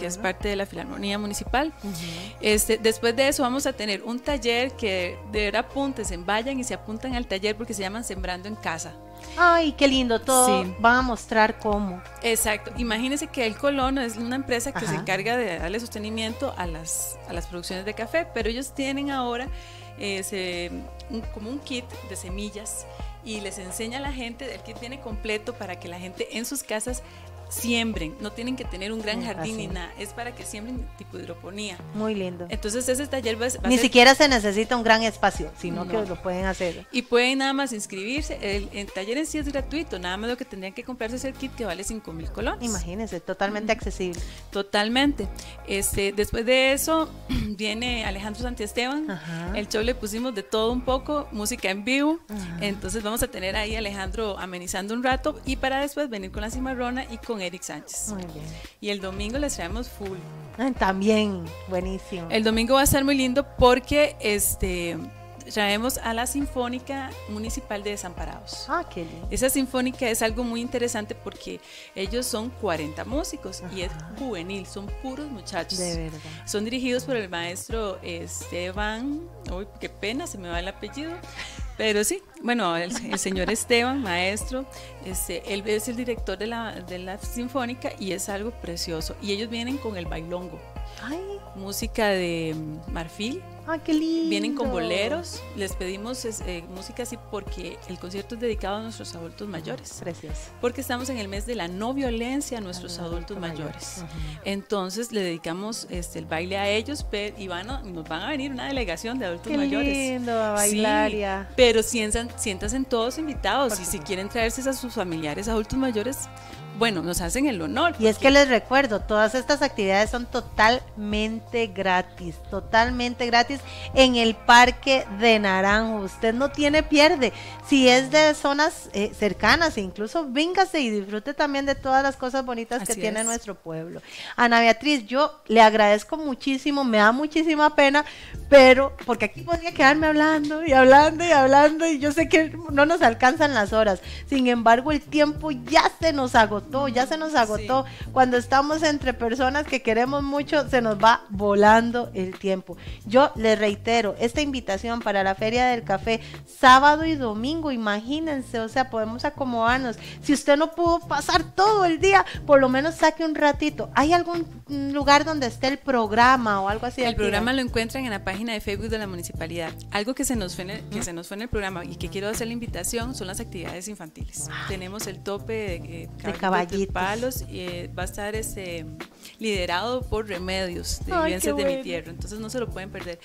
que es parte de la Filarmonía Municipal. Uh-huh. este, después de eso vamos a tener un taller que de verdad apúntense, vayan y se apuntan al taller porque se llaman Sembrando en Casa. Ay, qué lindo, todo sí. Van a mostrar cómo. Exacto, imagínense que el Colono es una empresa que Ajá. se encarga de darle sostenimiento a las, a las producciones de café, pero ellos tienen ahora eh, se, un, como un kit de semillas y les enseña a la gente, el kit viene completo para que la gente en sus casas siembren, no tienen que tener un gran jardín Así. ni nada, es para que siembren tipo hidroponía. Muy lindo. Entonces ese taller va, va ni a ser, siquiera se necesita un gran espacio, sino no. que lo pueden hacer. Y pueden nada más inscribirse, el, el taller en sí es gratuito, nada más lo que tendrían que comprarse es el kit que vale cinco mil colones. Imagínense, totalmente mm. accesible. Totalmente. Este, después de eso viene Alejandro Santiesteban, Ajá. el show le pusimos de todo un poco, música en vivo, Ajá. entonces vamos a tener ahí a Alejandro amenizando un rato y para después venir con la cimarrona y con Eric Sánchez. Muy bien. Y el domingo les traemos full. También, buenísimo. El domingo va a estar muy lindo porque este traemos a la Sinfónica Municipal de Desamparados. Ah, qué lindo. Esa sinfónica es algo muy interesante porque ellos son cuarenta músicos Ajá. y es juvenil, son puros muchachos. De verdad. Son dirigidos por el maestro Esteban, uy, qué pena, se me va el apellido. Pero sí, bueno, el, el señor Esteban, maestro, este, él es el director de la, de la Sinfónica y es algo precioso. Y ellos vienen con el bailongo. Ay. Música de marfil. Ah, qué lindo. Vienen con boleros. Les pedimos eh, música así porque el concierto es dedicado a nuestros adultos mayores. Precioso. Porque estamos en el mes de la no violencia a nuestros a adultos adulto mayores. Mayor. Uh-huh. Entonces le dedicamos este, el baile a ellos pero, y van a, nos van a venir una delegación de adultos qué mayores. Qué lindo, a bailar sí, ya. Pero sientan, siéntanse todos invitados Por y si quieren traerse a sus familiares adultos mayores, bueno, nos hacen el honor. Y es que les recuerdo, todas estas actividades son totalmente gratis, totalmente gratis en el Parque de Naranjo. Usted no tiene pierde. Si es de zonas eh, cercanas, incluso véngase y disfrute también de todas las cosas bonitas Así que tiene es. nuestro pueblo. Ana Beatriz, yo le agradezco muchísimo, me da muchísima pena, pero porque aquí podría quedarme hablando y hablando y hablando y yo sé que no nos alcanzan las horas. Sin embargo, el tiempo ya se nos agotó. Ya se nos agotó. Sí. Cuando estamos entre personas que queremos mucho, se nos va volando el tiempo. Yo les reitero, esta invitación para la Feria del Café, sábado y domingo, imagínense, o sea, podemos acomodarnos. Si usted no pudo pasar todo el día, por lo menos saque un ratito. ¿Hay algún lugar donde esté el programa o algo así? El programa lo encuentran en la página de Facebook de la municipalidad. Algo que se nos fue en el, que se nos fue en el programa y que quiero hacer la invitación son las actividades infantiles. Ay. Tenemos el tope de, eh, de caballitos. De palos y eh, va a estar este, liderado por Remedios de Vivencias de bueno. mi Tierra, entonces no se lo pueden perder.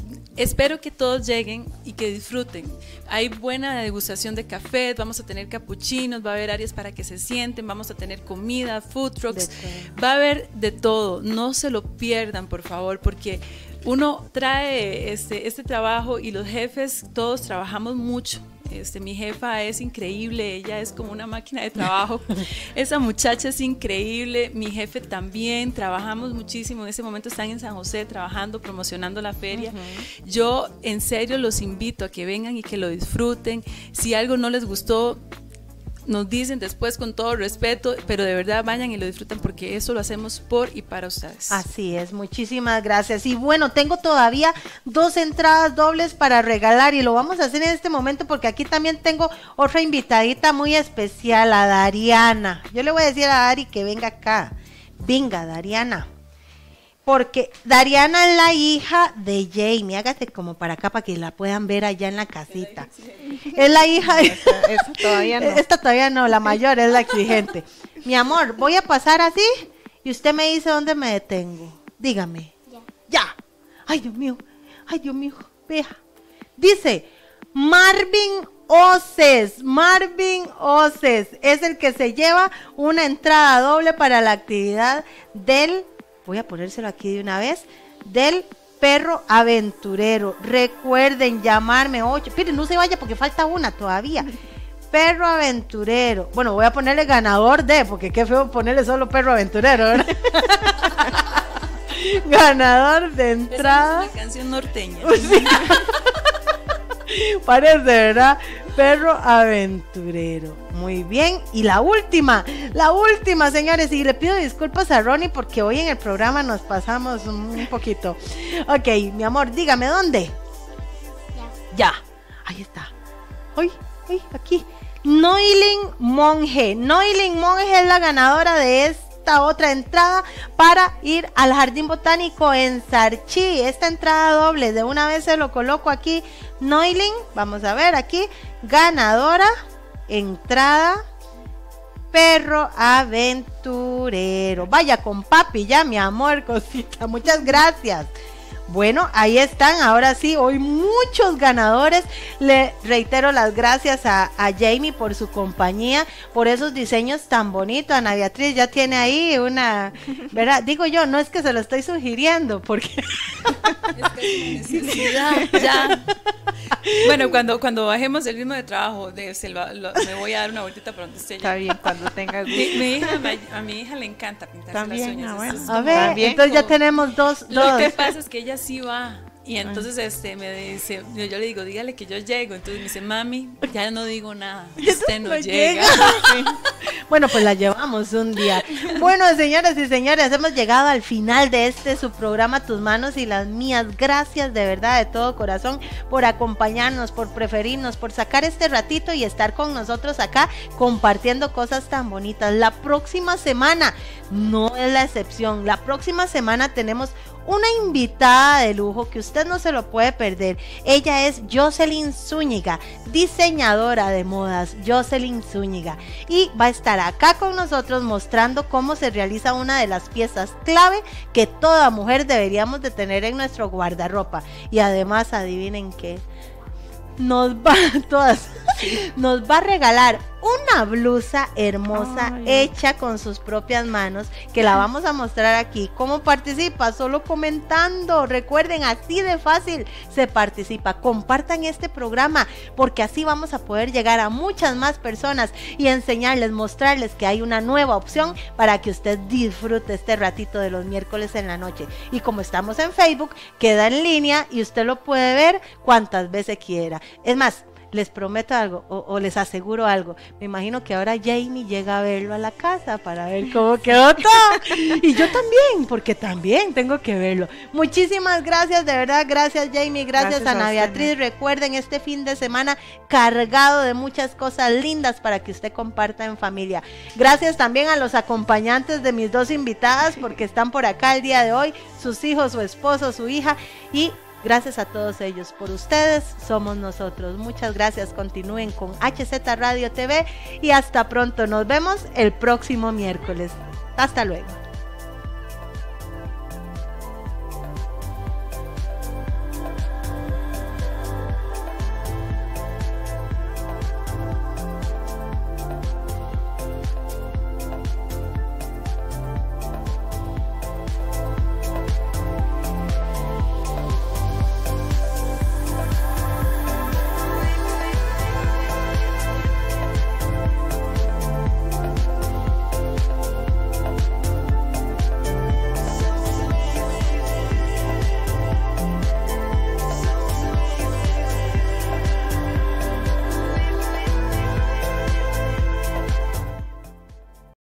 Espero que todos lleguen y que disfruten. Hay buena degustación de café, vamos a tener capuchinos, va a haber áreas para que se sienten, vamos a tener comida, food trucks, va a haber de todo. No se lo pierdan, por favor, porque uno trae este, este trabajo y los jefes todos trabajamos mucho. Este, mi jefa es increíble, ella es como una máquina de trabajo, esa muchacha es increíble, mi jefe también, trabajamos muchísimo, en ese momento están en San José trabajando, promocionando la feria. Uh-huh. Yo en serio los invito a que vengan y que lo disfruten. Si algo no les gustó, nos dicen después con todo respeto, pero de verdad vayan y lo disfrutan porque eso lo hacemos por y para ustedes. Así es, muchísimas gracias. Y bueno, tengo todavía dos entradas dobles para regalar y lo vamos a hacer en este momento porque aquí también tengo otra invitadita muy especial, a Dariana. Yo le voy a decir a Dari que venga acá. Venga, Dariana. Porque Dariana es la hija de Jamie, hágate como para acá para que la puedan ver allá en la casita. Es la hija de... Esta, esta todavía no. Esta todavía no, la mayor es la exigente. Mi amor, voy a pasar así y usted me dice dónde me detengo. Dígame. Ya. Ya. Ay, Dios mío. Ay, Dios mío. Vea. Dice, Marvin Oces, Marvin Oces es el que se lleva una entrada doble para la actividad del... Voy a ponérselo aquí de una vez, del perro aventurero. Recuerden llamarme ocho. Miren, no se vaya porque falta una todavía. Perro aventurero. Bueno, voy a ponerle ganador de, porque qué feo ponerle solo perro aventurero, ¿verdad? Ganador de entrada. Esa es una canción norteña. Sí. Parece, ¿verdad? Perro aventurero. Muy bien. Y la última, la última, señores. Y le pido disculpas a Ronnie porque hoy en el programa nos pasamos un poquito. Ok, mi amor, dígame, ¿dónde? Ya. Ya. Ahí está. Uy, uy, aquí. Noilin Monge. Noilin Monge es la ganadora de esta otra entrada para ir al Jardín Botánico en Sarchí. Esta entrada doble, de una vez se lo coloco aquí. Noilin, vamos a ver aquí. Ganadora, entrada, perro aventurero. Vaya con papi ya, mi amor, cosita. Muchas gracias. Bueno, ahí están, ahora sí, hoy muchos ganadores. Le reitero las gracias a, a Jamie por su compañía, por esos diseños tan bonitos. Ana Beatriz ya tiene ahí una, ¿verdad? Digo yo, no es que se lo estoy sugiriendo, porque... Es que necesidad, ya. Bueno, cuando, cuando bajemos el ritmo de trabajo, de, se lo, lo, me voy a dar una vueltita por donde esté. Está bien, cuando tenga gusto. Mi, mi hija, me, a mi hija le encanta pintarse También, las uñas. ah, bueno. Es A ver, También entonces ya como... tenemos dos, Lo dos. que pasa es que ella sí va. Y entonces este me dice, yo, yo le digo, dígale que yo llego. Entonces me dice, mami, ya no digo nada, usted no, no llega. llega. Bueno, pues la llevamos un día. Bueno, señoras y señores, hemos llegado al final de este su programa Tus Manos y las Mías. Gracias de verdad, de todo corazón, por acompañarnos, por preferirnos, por sacar este ratito y estar con nosotros acá compartiendo cosas tan bonitas. La próxima semana no es la excepción. La próxima semana tenemos una invitada de lujo que usted no se lo puede perder. Ella es Jocelyn Zúñiga, diseñadora de modas. Jocelyn Zúñiga, y va a estar acá con nosotros mostrando cómo se realiza una de las piezas clave que toda mujer deberíamos de tener en nuestro guardarropa. Y además, adivinen qué, nos va todas sí. nos va a regalar una blusa hermosa. Ay. Hecha con sus propias manos, que la vamos a mostrar aquí. ¿Cómo participa? Solo comentando. Recuerden, así de fácil se participa. Compartan este programa, porque así vamos a poder llegar a muchas más personas y enseñarles, mostrarles que hay una nueva opción para que usted disfrute este ratito de los miércoles en la noche. Y como estamos en Facebook, queda en línea y usted lo puede ver cuantas veces quiera. Es más, les prometo algo, o, o les aseguro algo. Me imagino que ahora Jamie llega a verlo a la casa para ver cómo quedó todo. Y yo también, porque también tengo que verlo. Muchísimas gracias, de verdad. Gracias, Jamie. Gracias, gracias a Ana Beatriz. Recuerden, este fin de semana cargado de muchas cosas lindas para que usted comparta en familia. Gracias también a los acompañantes de mis dos invitadas, porque están por acá el día de hoy. Sus hijos, su esposo, su hija. Y gracias a todos ellos. Por ustedes somos nosotros. Muchas gracias. Continúen con H Z Radio T V y hasta pronto. Nos vemos el próximo miércoles. Hasta luego.